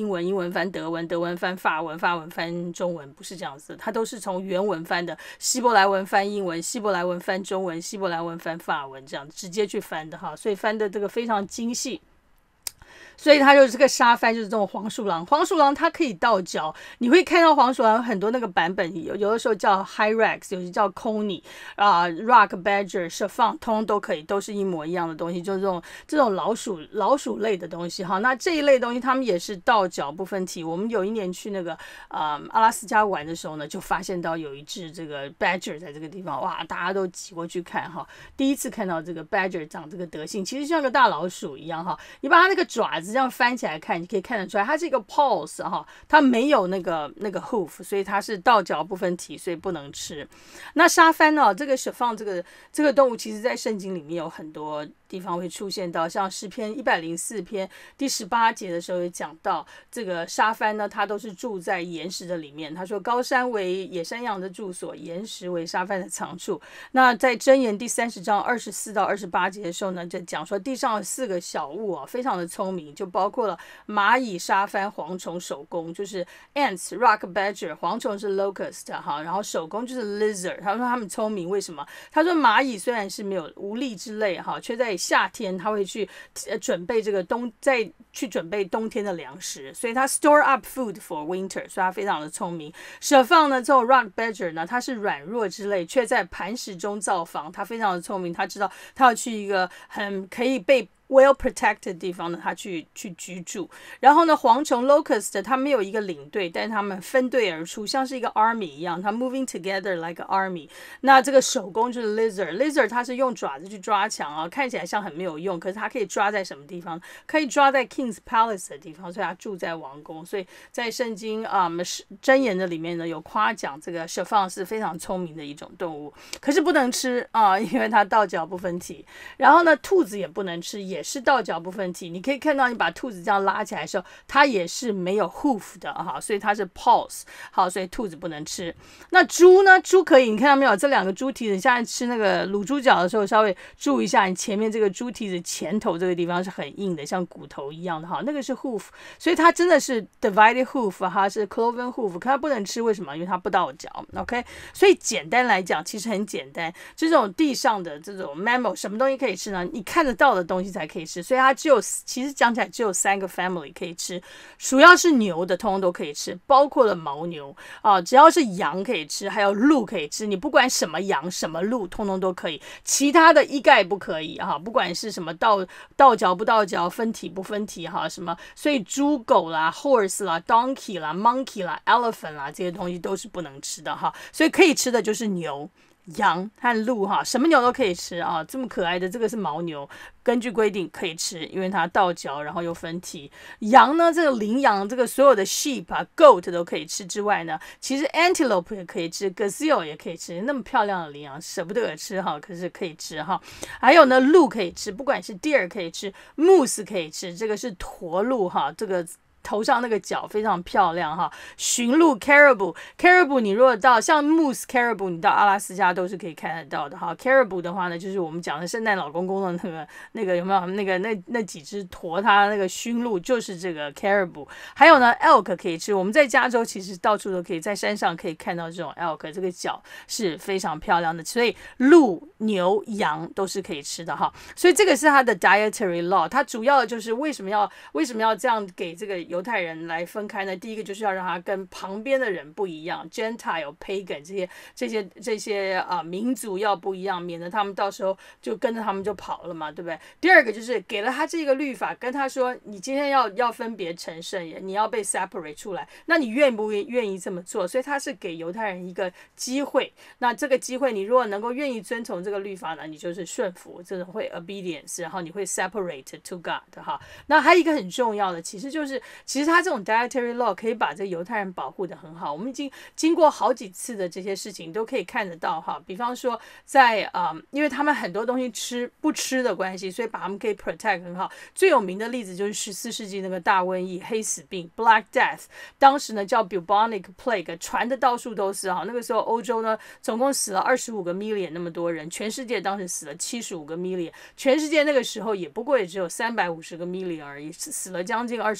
文，英文翻德文，德文翻法文，法文翻中文，不是这样子的，它都是从原文翻的，希伯来文翻英文，希伯来文翻中文，希伯来文翻法文，这样直接去翻的哈，所以翻的这个非常精细。所以它就是这个沙帆，就是这种黄鼠狼。黄鼠狼它可以倒脚，你会看到黄鼠狼有很多那个版本，有有的时候叫 Hyrax， 有些叫 Coney 啊、呃、，Rock Badger、Chiffon， 通通都可以，都是一模一样的东西，就是这种这种老鼠老鼠类的东西哈。那这一类东西它们也是倒脚不分体。我们有一年去那个呃阿拉斯加玩的时候呢，就发现到有一只这个 Badger 在这个地方，哇，大家都挤过去看哈。第一次看到这个 Badger 长这个德性，其实像个大老鼠一样哈。你把它那个爪子这样翻起来看，你可以看得出来，它是一个 paws 哈，它没有那个那个 hoof， 所以它是倒脚不分体，所以不能吃。那沙帆呢，这个chiffon这个这个动物，其实在圣经里面有很多地方会出现到，像诗篇一百零四篇第十八节的时候也讲到，这个沙帆呢，它都是住在岩石的里面。他说高山为野山羊的住所，岩石为沙帆的藏处。那在箴言第三十章二十四到二十八节的时候呢，就讲说地上有四个小物啊，非常的聪明，就包括了蚂蚁、沙帆、蝗虫、守宫，就是 ants、rock badger， 蝗虫是 locust 哈，然后守宫就是 lizard。他说他们聪明，为什么？他说蚂蚁虽然是没有无力之类哈，却在夏天他会去呃准备这个冬，再去准备冬天的粮食，所以他 store up food for winter， 所以他非常的聪明。舍放呢，这种 rock badger 呢，它是软弱之类，却在磐石中造房，他非常的聪明，他知道他要去一个很可以被well protected 的地方呢，他去去居住。然后呢，蝗虫 locust 它没有一个领队，但是他们分队而出，像是一个 army 一样，它 moving together like an army。那这个手工就是 lizard， lizard 它是用爪子去抓墙啊，看起来像很没有用，可是它可以抓在什么地方？可以抓在 King's Palace 的地方，所以它住在王宫。所以在圣经啊、嗯、箴言的里面呢，有夸奖这个 chiffon 是非常聪明的一种动物，可是不能吃啊、呃，因为它倒脚不分体。然后呢，兔子也不能吃，也是倒脚不分体。你可以看到，你把兔子这样拉起来的时候，它也是没有 hoof 的哈，所以它是 paws。好，所以兔子不能吃。那猪呢？猪可以，你看到没有？这两个猪蹄子，你现在吃那个卤猪脚的时候，稍微注意一下，你前面这个猪蹄子前头这个地方是很硬的，像骨头一样的哈，那个是 hoof， 所以它真的是 divided hoof， 它是 cloven hoof， 可它不能吃，为什么？因为它不倒脚 ，OK？ 所以简单来讲，其实很简单，这种地上的这种 mammal， 什么东西可以吃呢？你看得到的东西才可以吃，所以它只有，其实讲起来只有三个 family 可以吃，主要是牛的，通通都可以吃，包括了牦牛啊，只要是羊可以吃，还有鹿可以吃，你不管什么羊什么鹿，通通都可以，其他的一概不可以哈，不管是什么倒倒脚不倒脚，分体不分体哈，什么，所以猪狗啦、horse 啦、donkey 啦、monkey 啦、elephant 啦，这些东西都是不能吃的哈，所以可以吃的就是牛、羊和鹿哈，什么牛都可以吃啊，这么可爱的这个是牦牛，根据规定可以吃，因为它倒脚，然后又分体。羊呢，这个羚羊，这个所有的 sheep 啊 goat 都可以吃之外呢，其实 antelope 也可以吃 gazelle 也可以吃，那么漂亮的羚羊舍不得吃哈，可是可以吃哈。还有呢，鹿可以吃，不管是 deer 可以吃 moose 可以吃，这个是驼鹿哈，这个头上那个角非常漂亮哈，驯鹿 caribou caribou 你如果到像 moose caribou 你到阿拉斯加都是可以看得到的哈。caribou 的话呢，就是我们讲的圣诞老公公的那个那个有没有那个那那几只驮它那个驯鹿就是这个 caribou。还有呢 elk 可以吃，我们在加州其实到处都可以，在山上可以看到这种 elk， 这个角是非常漂亮的，所以鹿、牛、羊都是可以吃的哈。所以这个是它的 dietary law， 它主要的就是为什么要为什么要这样给这个犹太人来分开呢？第一个就是要让他跟旁边的人不一样 ，Gentile、Pagan 这些这些这些啊、呃、民族要不一样，免得他们到时候就跟着他们就跑了嘛，对不对？第二个就是给了他这个律法，跟他说你今天要要分别成圣，你要被 separate 出来，那你愿不愿意这么做？所以他是给犹太人一个机会，那这个机会你如果能够愿意遵从这个律法呢，你就是顺服，这种会 obedience， 然后你会 separate to God 哈。那还有一个很重要的，其实就是其实他这种 dietary law 可以把这个犹太人保护得很好。我们已经经过好几次的这些事情，都可以看得到哈。比方说在啊、呃，因为他们很多东西吃不吃的关系，所以把他们可以 protect 很好。最有名的例子就是十四世纪那个大瘟疫黑死病 Black Death， 当时呢叫 bubonic plague， 传的到处都是哈。那个时候欧洲呢总共死了二十五个 million 那么多人，全世界当时死了七十五个 million， 全世界那个时候也不过也只有三百五十个 million 而已，死了将近二十 percent。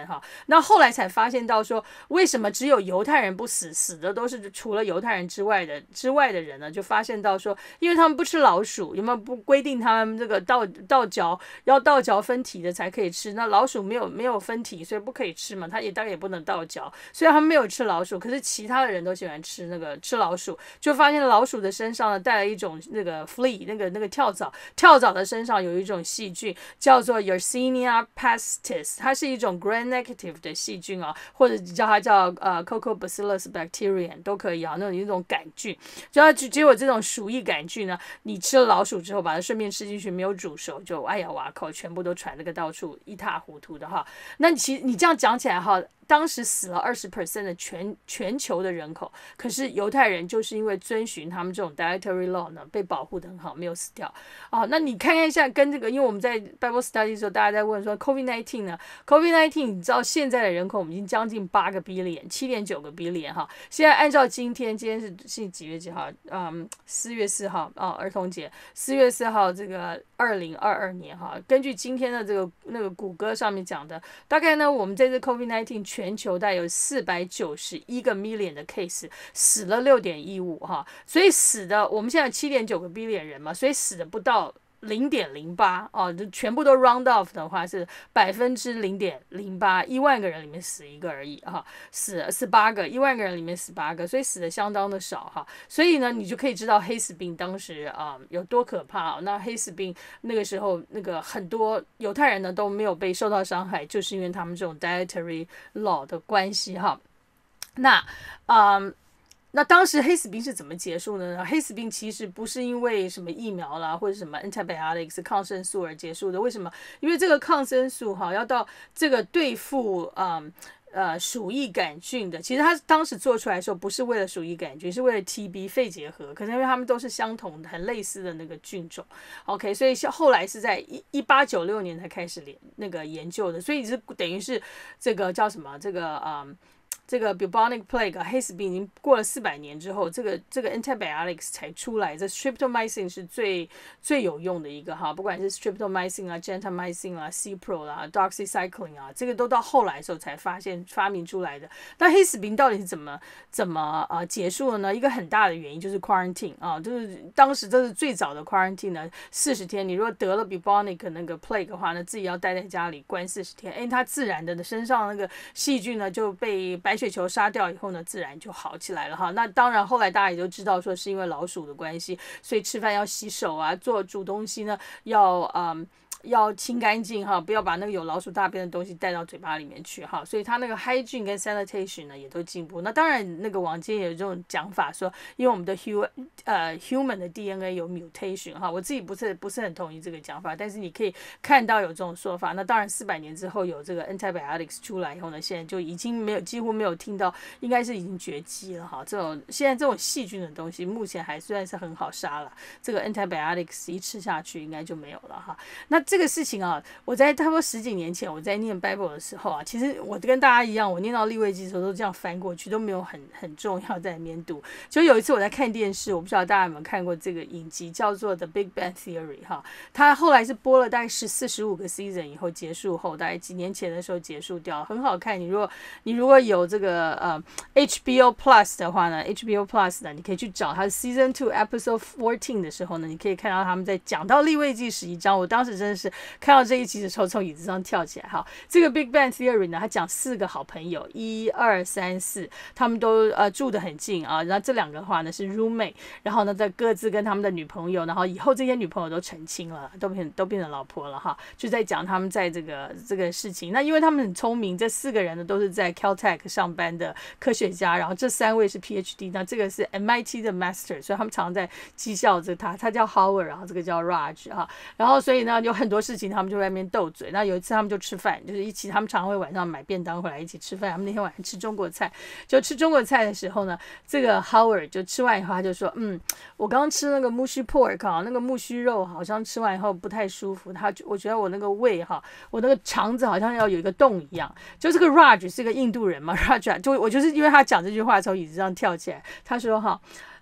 看哈。那后来才发现到说，为什么只有犹太人不死，死的都是除了犹太人之外的之外的人呢？就发现到说，因为他们不吃老鼠，有没有不规定他们这个倒倒嚼要倒嚼分体的才可以吃？那老鼠没有没有分体，所以不可以吃嘛，它也当然也不能倒嚼，所以他们没有吃老鼠。可是其他的人都喜欢吃那个吃老鼠，就发现老鼠的身上呢带了一种那个 flea 那个那个跳蚤，跳蚤的身上有一种细菌叫做 Yersinia pestis， 它是一种 gram negative 的细菌啊，或者叫它叫呃 Coccobacillus bacterium 都可以啊，那种一种杆菌。就它结果这种鼠疫杆菌呢，你吃了老鼠之后，把它顺便吃进去，没有煮熟，就哎呀哇靠，全部都传这个到处一塌糊涂的哈。那你其实你这样讲起来哈。当时死了 百分之二十 的全全球的人口，可是犹太人就是因为遵循他们这种 dietary law 呢，被保护得很好，没有死掉。哦，那你看看一下跟这个，因为我们在 Bible Study 的时候，大家在问说 COVID 十九 呢 ，COVID 十九 你知道现在的人口我们已经将近八个 billion， 七点九个 billion 哈。现在按照今天，今天是是几月几号？嗯，四月四号哦，儿童节，四月四号这个二零二二年哈，根据今天的这个那个谷歌上面讲的，大概呢，我们在这 COVID 十九全球大概有四百九十一个 million 的 case， 死了 六点一五 哈，所以死的我们现在七点九个 billion 人嘛，所以死的不到零点零八哦，就全部都 round off 的话是百分之零点零八，一万个人里面死一个而已哈，死死八个，一万个人里面死八个，所以死的相当的少哈。所以呢，你就可以知道黑死病当时啊、嗯、有多可怕、哦。那黑死病那个时候，那个很多犹太人呢都没有被受到伤害，就是因为他们这种 dietary law 的关系哈。那嗯。那当时黑死病是怎么结束的呢？黑死病其实不是因为什么疫苗啦，或者什么 antibiotics 抗生素而结束的。为什么？因为这个抗生素哈，要到这个对付嗯呃鼠疫杆菌的，其实它当时做出来的时候不是为了鼠疫杆菌，是为了 T B 肺结核。可是因为它们都是相同的、很类似的那个菌种 ，OK， 所以后来是在一一八九六年才开始那个研究的，所以是等于是这个叫什么？这个嗯。这个 bubonic plague 黑死病已经过了四百年之后，这个这个 antibiotics 才出来。这 streptomycin 是最最有用的一个哈，不管是 streptomycin 啊、gentamicin 啊、Cipro 啦、doxycycline 啊，这个都到后来的时候才发现发明出来的。那黑死病到底是怎么怎么呃结束的呢？一个很大的原因就是 quarantine 啊，就是当时这是最早的 quarantine 呢，四十天。你如果得了 bubonic 那个 plague 的话呢，自己要待在家里关四十天，哎，它自然的身上那个细菌呢就被白血球杀掉以后呢，自然就好起来了哈。那当然，后来大家也就知道说是因为老鼠的关系，所以吃饭要洗手啊，做煮东西呢要嗯。要清干净哈，不要把那个有老鼠大便的东西带到嘴巴里面去哈。所以它那个 hygiene 跟 sanitation 呢也都进步。那当然，那个网间有这种讲法说，因为我们的 human 呃 human 的 D N A 有 mutation 哈，我自己不是不是很同意这个讲法，但是你可以看到有这种说法。那当然，四百年之后有这个 antibiotics 出来以后呢，现在就已经没有几乎没有听到，应该是已经绝迹了哈。这种现在这种细菌的东西，目前还算是很好杀了。这个 antibiotics 一吃下去，应该就没有了哈。那这个事情啊，我在差不多十几年前我在念 Bible 的时候啊，其实我跟大家一样，我念到利未记的时候都这样翻过去，都没有很很重要在里面读。就有一次我在看电视，我不知道大家有没有看过这个影集，叫做 The Big Bang Theory 哈，它后来是播了大概十四十五个 season 以后结束后，大概几年前的时候结束掉，很好看。你如果你如果有这个呃 H B O Plus 的话呢 ，H B O Plus 呢，你可以去找它 Season Two Episode Fourteen 的时候呢，你可以看到他们在讲到利未记十一章，我当时真的是看到这一集的时候，从椅子上跳起来。哈，这个 Big Bang Theory 呢，他讲四个好朋友，一二三四，他们都呃住得很近啊。然后这两个的话呢是 roommate， 然后呢在各自跟他们的女朋友，然后以后这些女朋友都成亲了，都变都变成老婆了哈。就在讲他们在这个这个事情。那因为他们很聪明，这四个人呢都是在 Caltech 上班的科学家，然后这三位是 P H D， 那这个是 M I T 的 Master， 所以他们常在讥笑着他，他叫 Howard， 然后这个叫 Raj 哈。然后所以呢有很多事情他们就在那边斗嘴。那有一次他们就吃饭，就是一起，他们常会晚上买便当回来一起吃饭。他们那天晚上吃中国菜，就吃中国菜的时候呢，这个 Howard 就吃完以后他就说，嗯，我刚刚吃那个 mushy pork 啊，那个木须肉好像吃完以后不太舒服，他我觉得我那个胃哈，我那个肠子好像要有一个洞一样。就这个 Raj 是个印度人嘛 ，Raj 就我就是因为他讲这句话从椅子上跳起来，他说哈。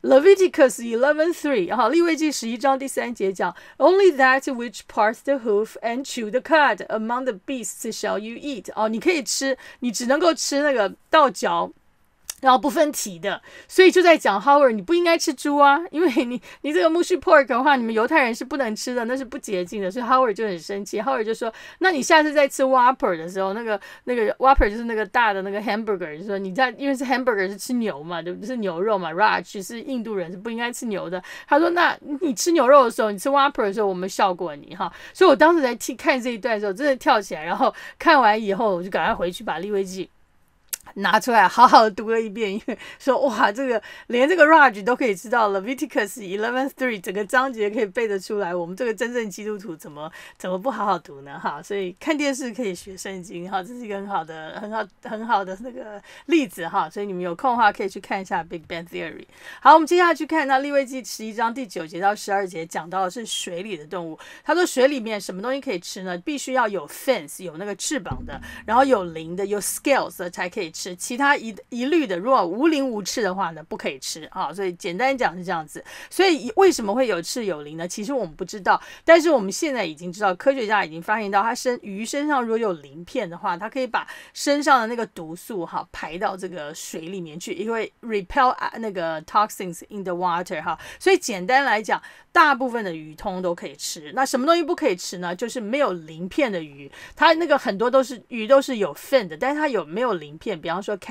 Leviticus eleven three 哈，利未记十一章第三节讲 ，Only that which parts the hoof and chew the cud among the beasts shall you eat。哦，你可以吃，你只能够吃那个到脚。然后不分体的，所以就在讲 Howard 你不应该吃猪啊，因为你你这个 mushy pork 的话，你们犹太人是不能吃的，那是不洁净的，所以 Howard 就很生气 ，Howard 就说，那你下次再吃 Whopper 的时候，那个那个 Whopper 就是那个大的那个 hamburger， 就说你在因为是 hamburger 是吃牛嘛，对不对？是牛肉嘛 ，Raj 是印度人是不应该吃牛的，他说那你吃牛肉的时候，你吃 Whopper 的时候，我们笑过你哈，所以我当时在看这一段的时候，真的跳起来，然后看完以后，我就赶快回去把利未记拿出来好好的读了一遍，因为说哇，这个连这个 Raj 都可以知道 Leviticus eleven three 整个章节可以背得出来，我们这个真正基督徒怎么怎么不好好读呢？哈，所以看电视可以学圣经哈，这是一个很好的、很好、很好的那个例子哈。所以你们有空的话可以去看一下 Big Bang Theory。好，我们接下来去看那利未记十一章第九节到十二节，讲到的是水里的动物。他说水里面什么东西可以吃呢？必须要有 fins 有那个翅膀的，然后有鳞的，有 scales 的才可以吃。其他一一律的，如果无鳞无翅的话呢，不可以吃啊。所以简单讲是这样子。所以为什么会有翅有鳞呢？其实我们不知道，但是我们现在已经知道，科学家已经发现到，它身鱼身上如果有鳞片的话，它可以把身上的那个毒素哈排到这个水里面去，因为 repel 那个 toxins in the water 哈。所以简单来讲，大部分的鱼通都可以吃。那什么东西不可以吃呢？就是没有鳞片的鱼，它那个很多都是鱼都是有 fin 的，但是它有没有鳞片？比方说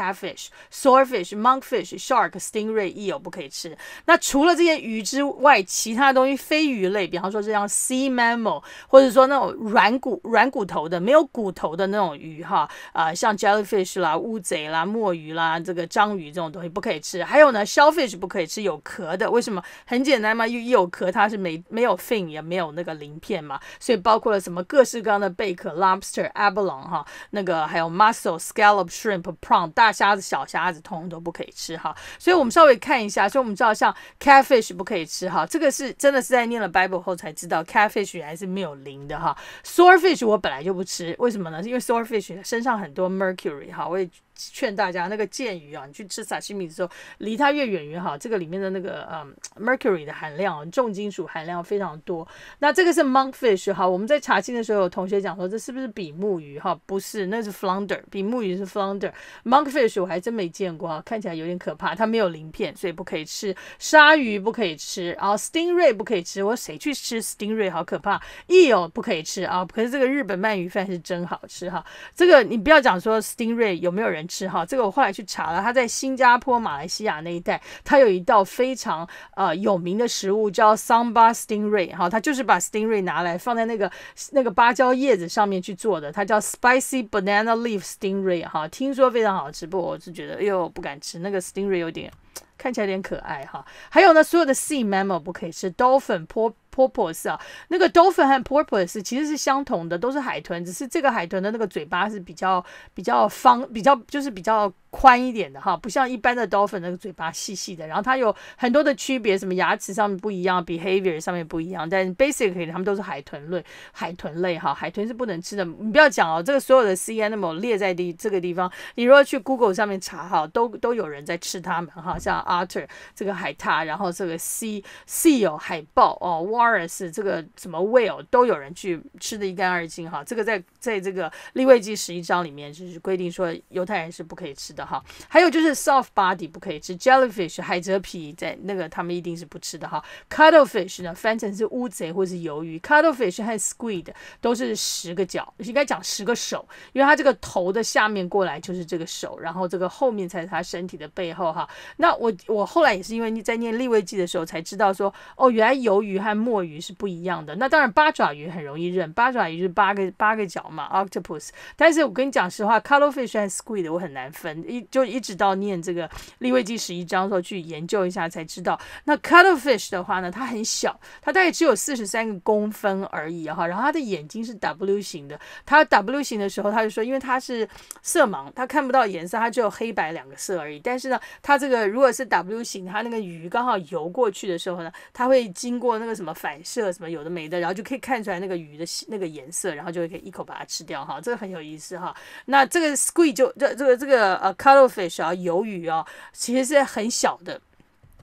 catfish、swordfish、monkfish、shark、stingray、eel 不可以吃。那除了这些鱼之外，其他东西非鱼类，比方说这样 sea mammal， 或者说那种软骨软骨头的、没有骨头的那种鱼哈，啊、呃，像 jellyfish 啦、乌贼啦、墨鱼啦、这个章鱼这种东西不可以吃。还有呢 ，shellfish 不可以吃，有壳的。为什么？很简单嘛，因为有壳它是没没有 fin 也没有那个鳞片嘛，所以包括了什么各式各样的贝壳 lobster、abalone 哈，那个还有 mussel、scallop、shrimp、prawn 大虾子、小虾子，通通都不可以吃哈。所以我们稍微看一下，所以我们知道像 catfish 不可以吃哈，这个是真的是在念了 Bible 后才知道 catfish 原来是没有鳞的哈。swordfish 我本来就不吃，为什么呢？因为 swordfish 身上很多 mercury 哈，我也劝大家那个剑鱼啊，你去吃沙西米的时候，离它越远越好。这个里面的那个嗯 mercury 的含量，重金属含量非常多。那这个是 monkfish 哈，我们在查经的时候有同学讲说这是不是比目鱼哈？不是，那是 flounder， 比目鱼是 flounder。monkfish 我还真没见过啊，看起来有点可怕，它没有鳞片，所以不可以吃。鲨鱼不可以吃，然后 stingray 不可以吃，我谁去吃 stingray 好可怕。eel 不可以吃啊，可是这个日本鳗鱼饭是真好吃哈。这个你不要讲说 stingray 有没有人吃哈，这个我后来去查了，他在新加坡、马来西亚那一带，他有一道非常呃有名的食物叫 sambal stingray 哈，他就是把 stingray 拿来放在那个那个芭蕉叶子上面去做的，它叫 spicy banana leaf stingray 哈，听说非常好吃，不过我是觉得哎呦不敢吃，那个 stingray 有点看起来有点可爱哈。还有呢，所有的 sea mammal 不可以吃 ，dolphin、porpoise 啊，那个 dolphin 和 porpoise 其实是相同的，都是海豚，只是这个海豚的那个嘴巴是比较比较方，比较就是比较宽一点的哈，不像一般的 dolphin 那个嘴巴细细的。然后它有很多的区别，什么牙齿上面不一样 ，behavior 上面不一样，但 basically 它们都是海豚类，海豚类哈，海豚是不能吃的。你不要讲哦，这个所有的 sea animal 列在地这个地方，你如果去 Google 上面查哈，都都有人在吃它们哈，像 otter 这个海獭，然后这个 sea seal 海豹哦 ，walrus 这个什么 whale 都有人去吃的一干二净哈。这个在在这个利未记十一章里面就是规定说犹太人是不可以吃的哈。还有就是 soft body 不可以吃 ，jellyfish 海蜇皮在那个他们一定是不吃的哈。cuttlefish 呢翻成是乌贼或是鱿鱼 ，cuttlefish 和 squid 都是十个脚，应该讲十个手，因为它这个头的下面过来就是这个手，然后这个后面才是它身体的背后哈。那我我后来也是因为在念利未记的时候才知道说，哦，原来鱿鱼和墨鱼是不一样的。那当然八爪鱼很容易认，八爪鱼就是八个八个脚嘛 ，octopus。但是我跟你讲实话 ，cuttlefish 和 squid 我很难分，一就一直到念这个利未记十一章的时候去研究一下才知道。那 cuttlefish 的话呢，它很小，它大概只有四十三个公分而已哈。然后它的眼睛是 W 型的，它 W 型的时候，他就说，因为它是色盲，它看不到颜色，它只有黑白两个色而已。但是呢，它这个如果是 W 型，它那个鱼刚好游过去的时候呢，它会经过那个什么反射什么有的没的，然后就可以看出来那个鱼的那个颜色，然后就可以一口把它吃掉哈，这个很有意思哈。那这个 squid 就这这个这个呃 cuttlefish 啊，鱿鱼啊，其实是很小的。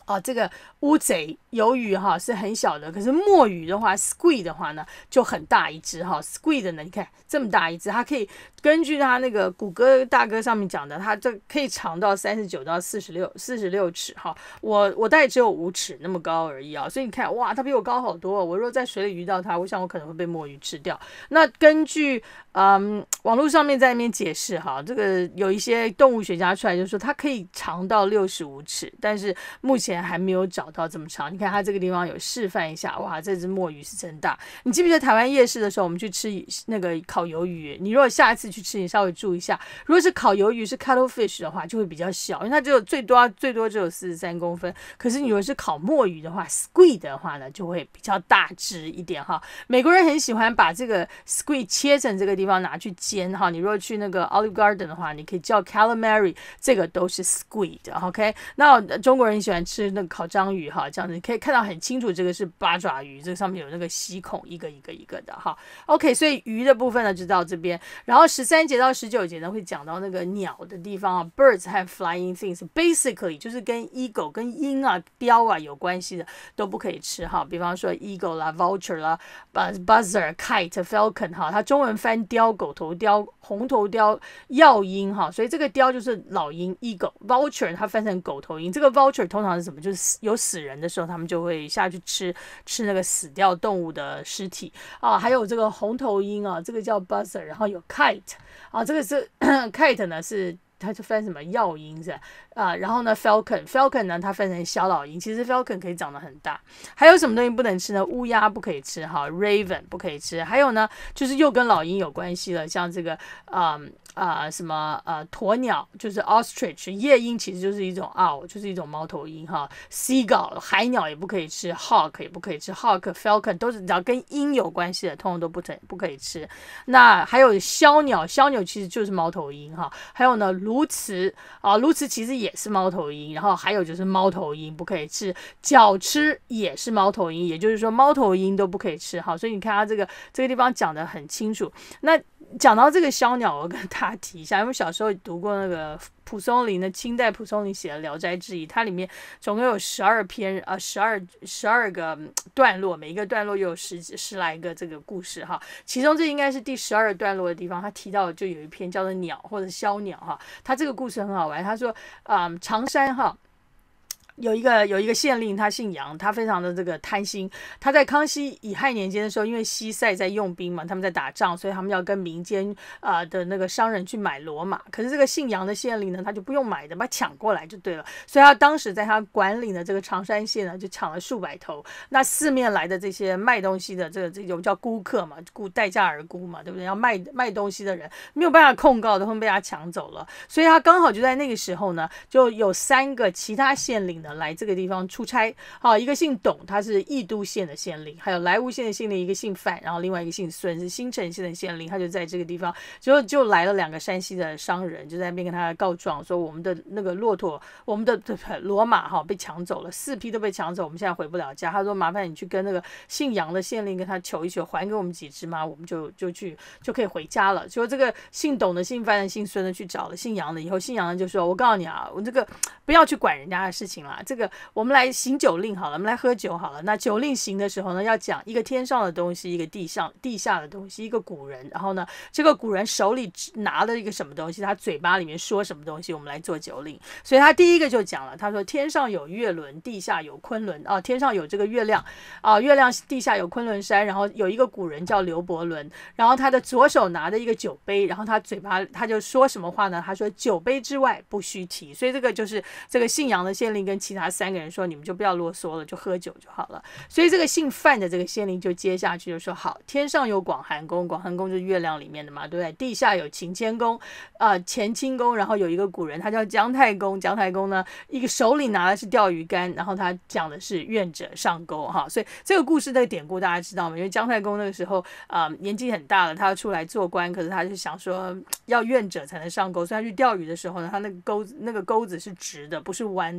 啊，这个乌贼鱿鱼哈是很小的，可是墨鱼的话 ，squid 的话呢就很大一只哈 ，squid 呢，你看这么大一只，它可以根据它那个谷歌大哥上面讲的，它这可以长到三十九到四十六四十六尺哈，我我大概只有五尺那么高而已啊，所以你看哇，它比我高好多、哦，我如果在水里遇到它，我想我可能会被墨鱼吃掉。那根据嗯网络上面在那边解释哈，这个有一些动物学家出来就说它可以长到六十五尺，但是目前还没有找到这么长。你看它这个地方有示范一下，哇，这只墨鱼是真大。你记不记得台湾夜市的时候，我们去吃那个烤鱿鱼？你如果下一次去吃，你稍微注意一下，如果是烤鱿鱼是 cuttlefish 的话，就会比较小，因为它只有最多最多只有四十三公分。可是你如果是烤墨鱼的话 ，squid 的话呢，就会比较大只一点哈。美国人很喜欢把这个 squid 切成这个地方拿去煎哈。你如果去那个 Olive Garden 的话，你可以叫 calamari， 这个都是 squid。OK， 那中国人很喜欢吃那个烤章鱼哈，这样子你可以看到很清楚，这个是八爪鱼，这个上面有那个吸孔，一个一个一个的哈。OK， 所以鱼的部分呢就到这边，然后十三节到十九节呢会讲到那个鸟的地方啊 ，birds 和 flying things，basically 就是跟 eagle 跟鹰啊、雕啊有关系的都不可以吃哈。比方说 eagle 啦、vulture 啦、buzzard、kite、falcon 哈，它中文翻雕、狗头雕、红头雕、药鹰哈，所以这个雕就是老鹰 eagle，vulture 它翻成狗头鹰，这个 vulture 通常是什么？就是有死人的时候，他们就会下去吃吃那个死掉动物的尸体啊。还有这个红头鹰啊，这个叫 buzzard， 然后有 kite 啊，这个是kite 呢是。它就翻什么药鹰是吧？啊，然后呢 falcon falcon 呢它分成小老鹰，其实 falcon 可以长得很大。还有什么东西不能吃呢？乌鸦不可以吃哈 ，raven 不可以吃。还有呢，就是又跟老鹰有关系了，像这个啊啊、呃、什么呃鸵鸟就是 ostrich， 夜鹰其实就是一种 owl， 就是一种猫头鹰哈。seagull 海鸟也不可以吃 ，hawk 也不可以吃 ，hawk falcon 都是只要跟鹰有关系的，通通都不不可以吃。那还有枭鸟，枭鸟其实就是猫头鹰哈。还有呢。鸬鹚啊，鸬鹚其实也是猫头鹰，然后还有就是猫头鹰不可以吃，角鸱也是猫头鹰，也就是说猫头鹰都不可以吃。好，所以你看它这个这个地方讲得很清楚。那讲到这个枭鸟，我跟大家提一下，因为小时候读过那个蒲松龄的清代蒲松龄写的《聊斋志异》，它里面总共有十二篇啊，十二十二个段落，每一个段落又有十十来个这个故事哈。其中这应该是第十二段落的地方，他提到就有一篇叫做鸟或者枭鸟哈。他这个故事很好玩，他说啊、嗯，常山哈。有一个有一个县令，他姓杨，他非常的这个贪心。他在康熙乙亥年间的时候，因为西塞在用兵嘛，他们在打仗，所以他们要跟民间啊、呃、的那个商人去买骡马。可是这个姓杨的县令呢，他就不用买的，把它抢过来就对了。所以他当时在他管理的这个常山县呢，就抢了数百头。那四面来的这些卖东西的这个这种叫孤客嘛，孤待价而沽嘛，对不对？要卖卖东西的人没有办法控告的，会被他抢走了。所以他刚好就在那个时候呢，就有三个其他县令呢。来这个地方出差，好，一个姓董，他是义都县的县令，还有莱芜县的县令，一个姓范，然后另外一个姓孙，是新城县的县令，他就在这个地方，就就来了两个山西的商人，就在那边跟他告状，说我们的那个骆驼，我们的骡马哈被抢走了，四匹都被抢走，我们现在回不了家。他说麻烦你去跟那个姓杨的县令跟他求一求，还给我们几只马，我们就就去就可以回家了。就这个姓董的、姓范的、姓孙的去找了姓杨的，以后姓杨的就说，我告诉你啊，我这个不要去管人家的事情啦。这个我们来行酒令好了，我们来喝酒好了。那酒令行的时候呢，要讲一个天上的东西，一个地上地下的东西，一个古人。然后呢，这个古人手里拿了一个什么东西，他嘴巴里面说什么东西，我们来做酒令。所以他第一个就讲了，他说天上有月轮，地下有昆仑啊，天上有这个月亮啊，月亮地下有昆仑山。然后有一个古人叫刘伯伦，然后他的左手拿着一个酒杯，然后他嘴巴他就说什么话呢？他说酒杯之外不须提。所以这个就是这个姓杨的县令跟其他三个人说，你们就不要啰嗦了，就喝酒就好了。所以这个姓范的这个县令就接下去就说，好，天上有广寒宫，广寒宫就是月亮里面的嘛，对不对？地下有乾谦宫，呃，乾清宫，然后有一个古人他叫姜太公，姜太公呢一个手里拿的是钓鱼竿，然后他讲的是愿者上钩哈。所以这个故事的典故大家知道吗？因为姜太公那个时候啊、呃、年纪很大了，他要出来做官，可是他就想说要愿者才能上钩，所以他去钓鱼的时候呢，他那个钩子那个钩子是直的，不是弯的。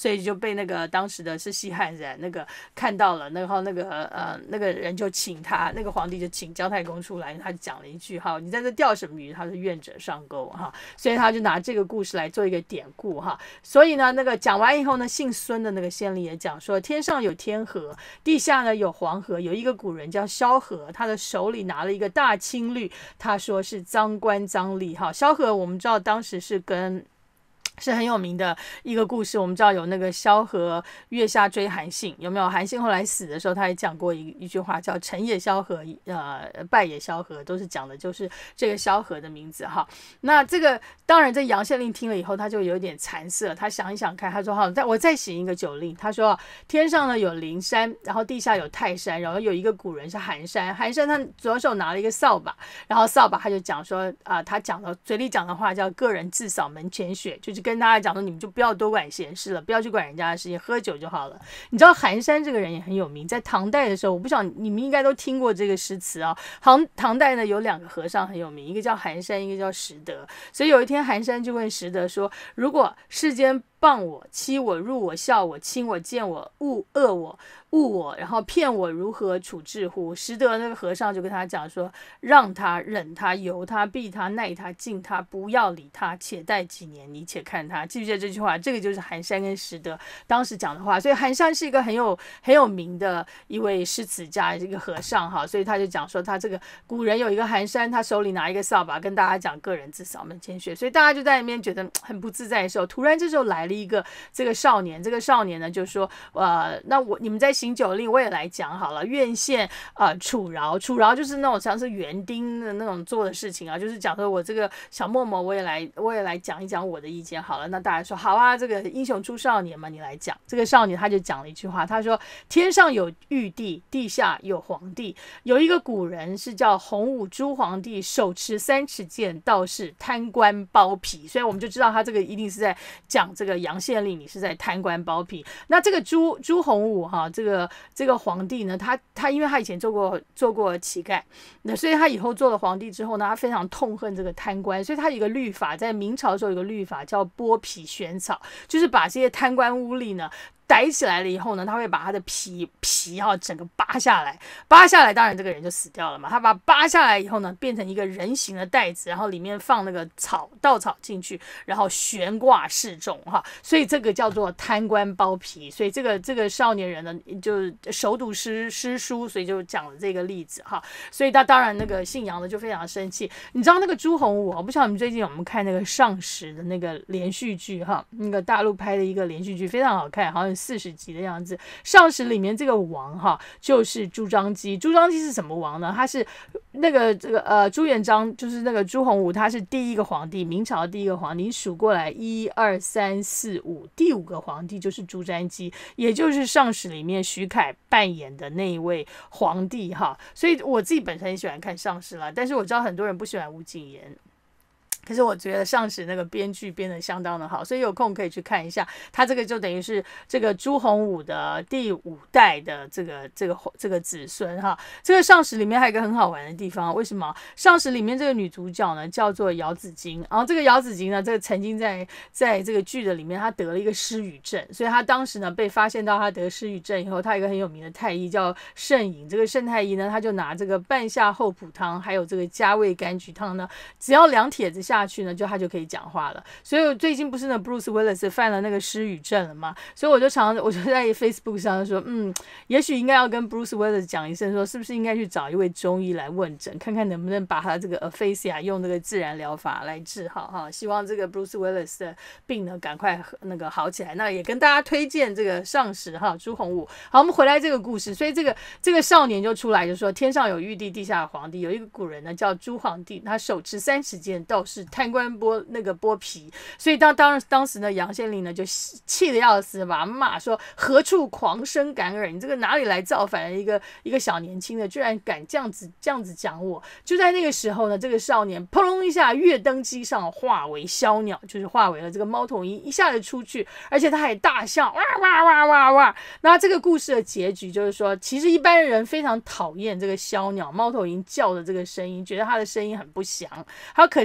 所以就被那个当时的是西汉人那个看到了，然后那个呃那个人就请他，那个皇帝就请姜太公出来，他就讲了一句哈，你在这钓什么鱼？他说愿者上钩哈，所以他就拿这个故事来做一个典故哈。所以呢，那个讲完以后呢，姓孙的那个先例也讲说，天上有天河，地下呢有黄河，有一个古人叫萧何，他的手里拿了一个大青绿，他说是赃官赃吏哈。萧何我们知道当时是跟是很有名的一个故事，我们知道有那个萧何月下追韩信，有没有？韩信后来死的时候，他也讲过一一句话，叫成也萧何，呃，败也萧何，都是讲的就是这个萧何的名字哈。那这个当然，这杨县令听了以后，他就有点惭色，他想一想看，他说好，我再写一个酒令，他说天上呢有灵山，然后地下有泰山，然后有一个古人是韩山，韩山他左手拿了一个扫把，然后扫把他就讲说啊、呃，他讲的嘴里讲的话叫个人自扫门前雪，就是跟大家讲说，你们就不要多管闲事了，不要去管人家的事情，喝酒就好了。你知道韩山这个人也很有名，在唐代的时候，我不晓得你们应该都听过这个诗词啊。唐唐代呢有两个和尚很有名，一个叫韩山，一个叫石德。所以有一天韩山就问石德说，如果世间谤我、欺我、辱我、笑我、轻我、贱我、恶恶我、误我，然后骗我，如何处置乎？石德那个和尚就跟他讲说，让他、忍他、由他、避他、耐他、敬他，不要理他，且待几年，你且看他。记不记得这句话？这个就是韩山跟石德当时讲的话。所以韩山是一个很有很有名的一位诗词家，一个和尚哈。所以他就讲说，他这个古人有一个韩山，他手里拿一个扫把，跟大家讲个人自扫门前雪。所以大家就在那边觉得很不自在的时候，突然这时候来了一个这个少年，这个少年呢就说，呃，那我你们在行酒令，我也来讲好了。愿献呃楚饶，楚饶就是那种像是园丁的那种做的事情啊，就是讲说我这个小默默，我也来我也来讲一讲我的意见好了。那大家说好啊，这个英雄出少年嘛，你来讲。这个少年他就讲了一句话，他说天上有玉帝，地下有皇帝。有一个古人是叫洪武朱皇帝，手持三尺剑，道是贪官包皮。所以我们就知道他这个一定是在讲这个杨县令，你是在贪官包皮。那这个朱朱洪武哈，这个这个皇帝呢，他他因为他以前做过做过乞丐，那所以他以后做了皇帝之后呢，他非常痛恨这个贪官，所以他有一个律法，在明朝的时候有一个律法叫剥皮选草，就是把这些贪官污吏呢逮起来了以后呢，他会把他的皮皮哈整个扒下来，扒下来，当然这个人就死掉了嘛。他把它扒下来以后呢，变成一个人形的袋子，然后里面放那个草稻草进去，然后悬挂示众哈。所以这个叫做贪官包皮。所以这个这个少年人呢，就熟读诗诗书，所以就讲了这个例子哈。所以他当然那个姓杨的就非常生气。你知道那个朱洪武，我不晓得你们最近有没有看那个上时的那个连续剧哈，那个大陆拍的一个连续剧非常好看，好像四十集的样子。上时里面这个王哈就是朱瞻基。朱瞻基是什么王呢？他是那个这个呃朱元璋，就是那个朱洪武，他是第一个皇帝，明朝的第一个皇帝。你数过来一二三四五，第五个皇帝就是朱瞻基，也就是上时里面徐凯扮演的那一位皇帝哈。所以我自己本身很喜欢看上时啦，但是我知道很多人不喜欢吴谨言。可是我觉得上时那个编剧编得相当的好，所以有空可以去看一下。他这个就等于是这个朱洪武的第五代的这个这个这个子孙哈。这个上时里面还有一个很好玩的地方，为什么？上时里面这个女主角呢叫做姚子衿，然后这个姚子衿呢，这个曾经在在这个剧的里面，她得了一个失语症，所以她当时呢被发现到她得失语症以后，她有一个很有名的太医叫盛颖，这个盛太医呢，他就拿这个半夏厚朴汤，还有这个加味柑橘汤呢，只要两帖子下。下去呢，就他就可以讲话了。所以我最近不是呢 Bruce Willis 犯了那个失语症了吗？所以我就常我就在 Facebook 上说，嗯，也许应该要跟 Bruce Willis 讲一声，说是不是应该去找一位中医来问诊，看看能不能把他这个 aphasia 用这个自然疗法来治好哈。希望这个 Bruce Willis 的病呢赶快那个好起来。那也跟大家推荐这个上时哈朱洪武。好，我们回来这个故事，所以这个这个少年就出来就说，天上有玉帝，地下有皇帝。有一个古人呢叫朱皇帝，他手持三尺剑，道是贪官剥那个剥皮。所以当当当时呢，杨县令呢就气得要死，把他骂说何处狂生敢耳，你这个哪里来造反的一个一个小年轻的，居然敢这样子这样子讲我。就在那个时候呢，这个少年砰隆一下跃登机上，化为枭鸟，就是化为了这个猫头鹰，一下子出去，而且他还大笑，哇哇哇哇哇。那这个故事的结局就是说，其实一般人非常讨厌这个枭鸟猫头鹰叫的这个声音，觉得它的声音很不祥。好，可是呢，因为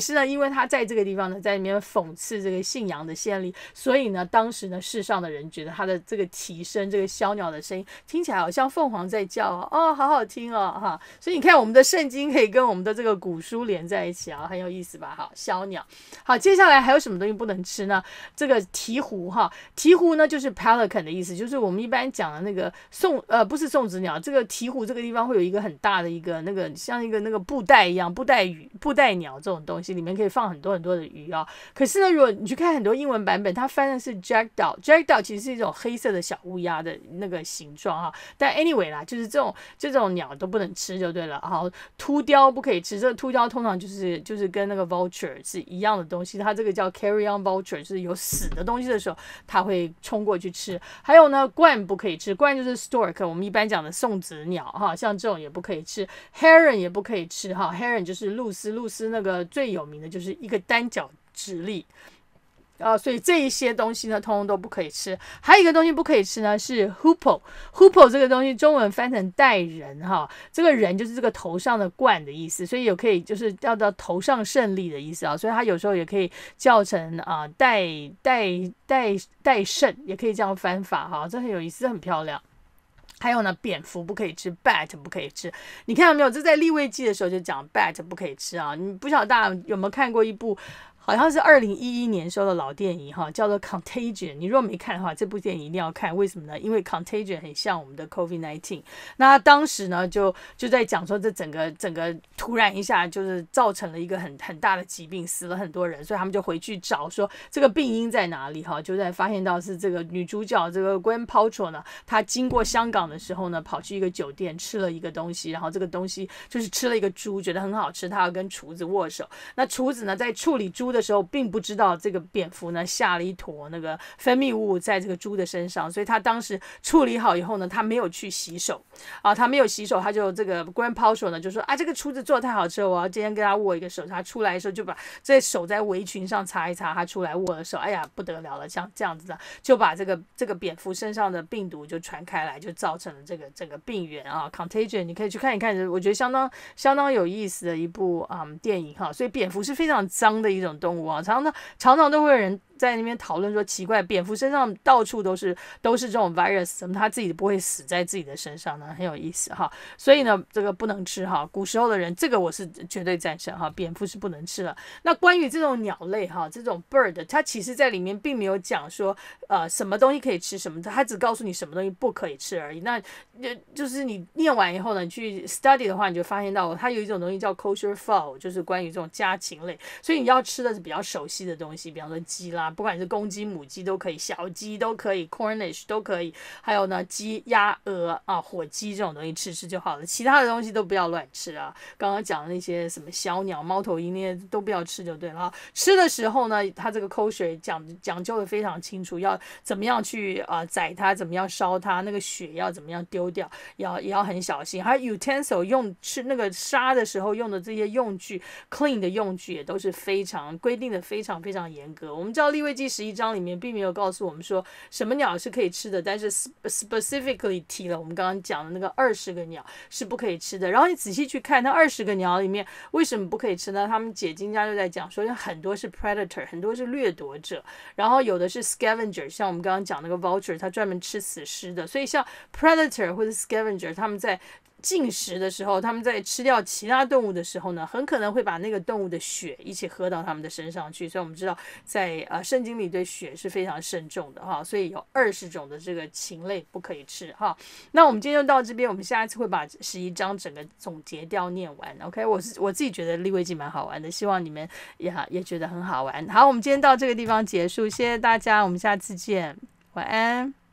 为他在这个地方呢，在里面讽刺这个信仰的先例，所以呢，当时呢，世上的人觉得他的这个提升，这个小鸟的声音听起来好像凤凰在叫哦，哦好好听哦，哈。所以你看，我们的圣经可以跟我们的这个古书连在一起啊，很有意思吧？好，小鸟。好，接下来还有什么东西不能吃呢？这个鹈鹕哈，鹈鹕呢就是 pelican 的意思，就是我们一般讲的那个送呃不是送子鸟，这个鹈鹕这个地方会有一个很大的一个那个像一个那个布袋一样，布袋鱼、布袋鸟这种东西，里面可以放很多很多的鱼啊。可是呢，如果你去看很多英文版本，它翻的是 jackdaw，jackdaw 其实是一种黑色的小乌鸦的那个形状哈。但 anyway 啦，就是这种这种鸟都不能吃就对了。好，秃雕不可以吃，这个秃雕通常就是就是跟那个 vulture 是一样的东西，它这个叫 carrion vulture， 就是有死的东西的时候，它会冲过去吃。还有呢，鹳不可以吃，鹳就是 stork， 我们一般讲的送子鸟哈，像这种也不可以吃。heron 也不可以吃哈 ，heron 就是鹭鸶，鹭鸶那个最有名的就是一个单脚直立。啊，所以这一些东西呢，通通都不可以吃。还有一个东西不可以吃呢，是 hoopoe。hoopoe 这个东西中文翻成带人哈，这个人就是这个头上的冠的意思，所以有可以就是叫到头上胜利的意思啊，所以它有时候也可以叫成啊带带带带胜，也可以这样翻法哈，这很有意思，很漂亮。还有呢，蝙蝠不可以吃 ，bat 不可以吃。你看到没有？这在利未记的时候就讲 bat 不可以吃啊。你不晓得大家有没有看过一部？好像是二零一一年时候的老电影哈，叫做 Contagion。你如果没看的话，这部电影一定要看。为什么呢？因为 Contagion 很像我们的 COVID 十九。那当时呢，就就在讲说，这整个整个突然一下就是造成了一个很很大的疾病，死了很多人，所以他们就回去找说这个病因在哪里哈，就在发现到是这个女主角这个 Gwyneth Paltrow 呢，她经过香港的时候呢，跑去一个酒店吃了一个东西，然后这个东西就是吃了一个猪，觉得很好吃，她要跟厨子握手。那厨子呢，在处理猪的时候并不知道这个蝙蝠呢下了一坨那个分泌物在这个猪的身上，所以他当时处理好以后呢，他没有去洗手啊，他没有洗手，他就这个 Gwyneth Paltrow 呢就说啊，这个厨子做的太好吃了，我要今天跟他握一个手。他出来的时候就把这手在围裙上擦一擦，他出来握了手，哎呀不得了了，像这样子的就把这个这个蝙蝠身上的病毒就传开来，就造成了这个这个病源啊 ，Contagion， 你可以去看一看，我觉得相当相当有意思的一部嗯电影哈。所以蝙蝠是非常脏的一种动物啊。常常常常都会有人在那边讨论说，奇怪，蝙蝠身上到处都是都是这种 virus， 怎么它自己不会死在自己的身上呢？很有意思哈。所以呢，这个不能吃哈。古时候的人，这个我是绝对赞成哈，蝙蝠是不能吃了。那关于这种鸟类哈，这种 bird， 它其实在里面并没有讲说呃什么东西可以吃什么，它只告诉你什么东西不可以吃而已。那就是你念完以后呢，你去 study 的话，你就发现到它有一种东西叫 kosher fowl， 就是关于这种家禽类，所以你要吃的是比较熟悉的东西，比方说鸡啦。不管是公鸡、母鸡都可以，小鸡都可以 ，Cornish 都可以，还有呢鸡、鸭、鹅啊、火鸡这种东西吃吃就好了，其他的东西都不要乱吃啊。刚刚讲的那些什么小鸟、猫头鹰那些都不要吃就对了。吃的时候呢，它这个口水讲讲究的非常清楚，要怎么样去啊、呃、宰它，怎么样烧它，那个血要怎么样丢掉，要也要很小心。还有 utensil 用吃那个杀的时候用的这些用具 ，clean 的用具也都是非常规定的非常非常严格。我们知道利未记十一章里面并没有告诉我们说什么鸟是可以吃的，但是 specifically 提了我们刚刚讲的那个二十个鸟是不可以吃的。然后你仔细去看那二十个鸟里面为什么不可以吃呢？他们解经家就在讲说，有很多是 predator， 很多是掠夺者，然后有的是 scavenger， 像我们刚刚讲那个 vulture， 它专门吃死尸的。所以像 predator 或者 scavenger， 他们在进食的时候，他们在吃掉其他动物的时候呢，很可能会把那个动物的血一起喝到他们的身上去。所以我们知道在呃圣经里对血是非常慎重的哈，所以有二十种的这个禽类不可以吃哈。那我们今天就到这边，我们下一次会把十一章整个总结掉念完。OK， 我是我自己觉得利未记蛮好玩的，希望你们也也觉得很好玩。好，我们今天到这个地方结束，谢谢大家，我们下次见，晚安。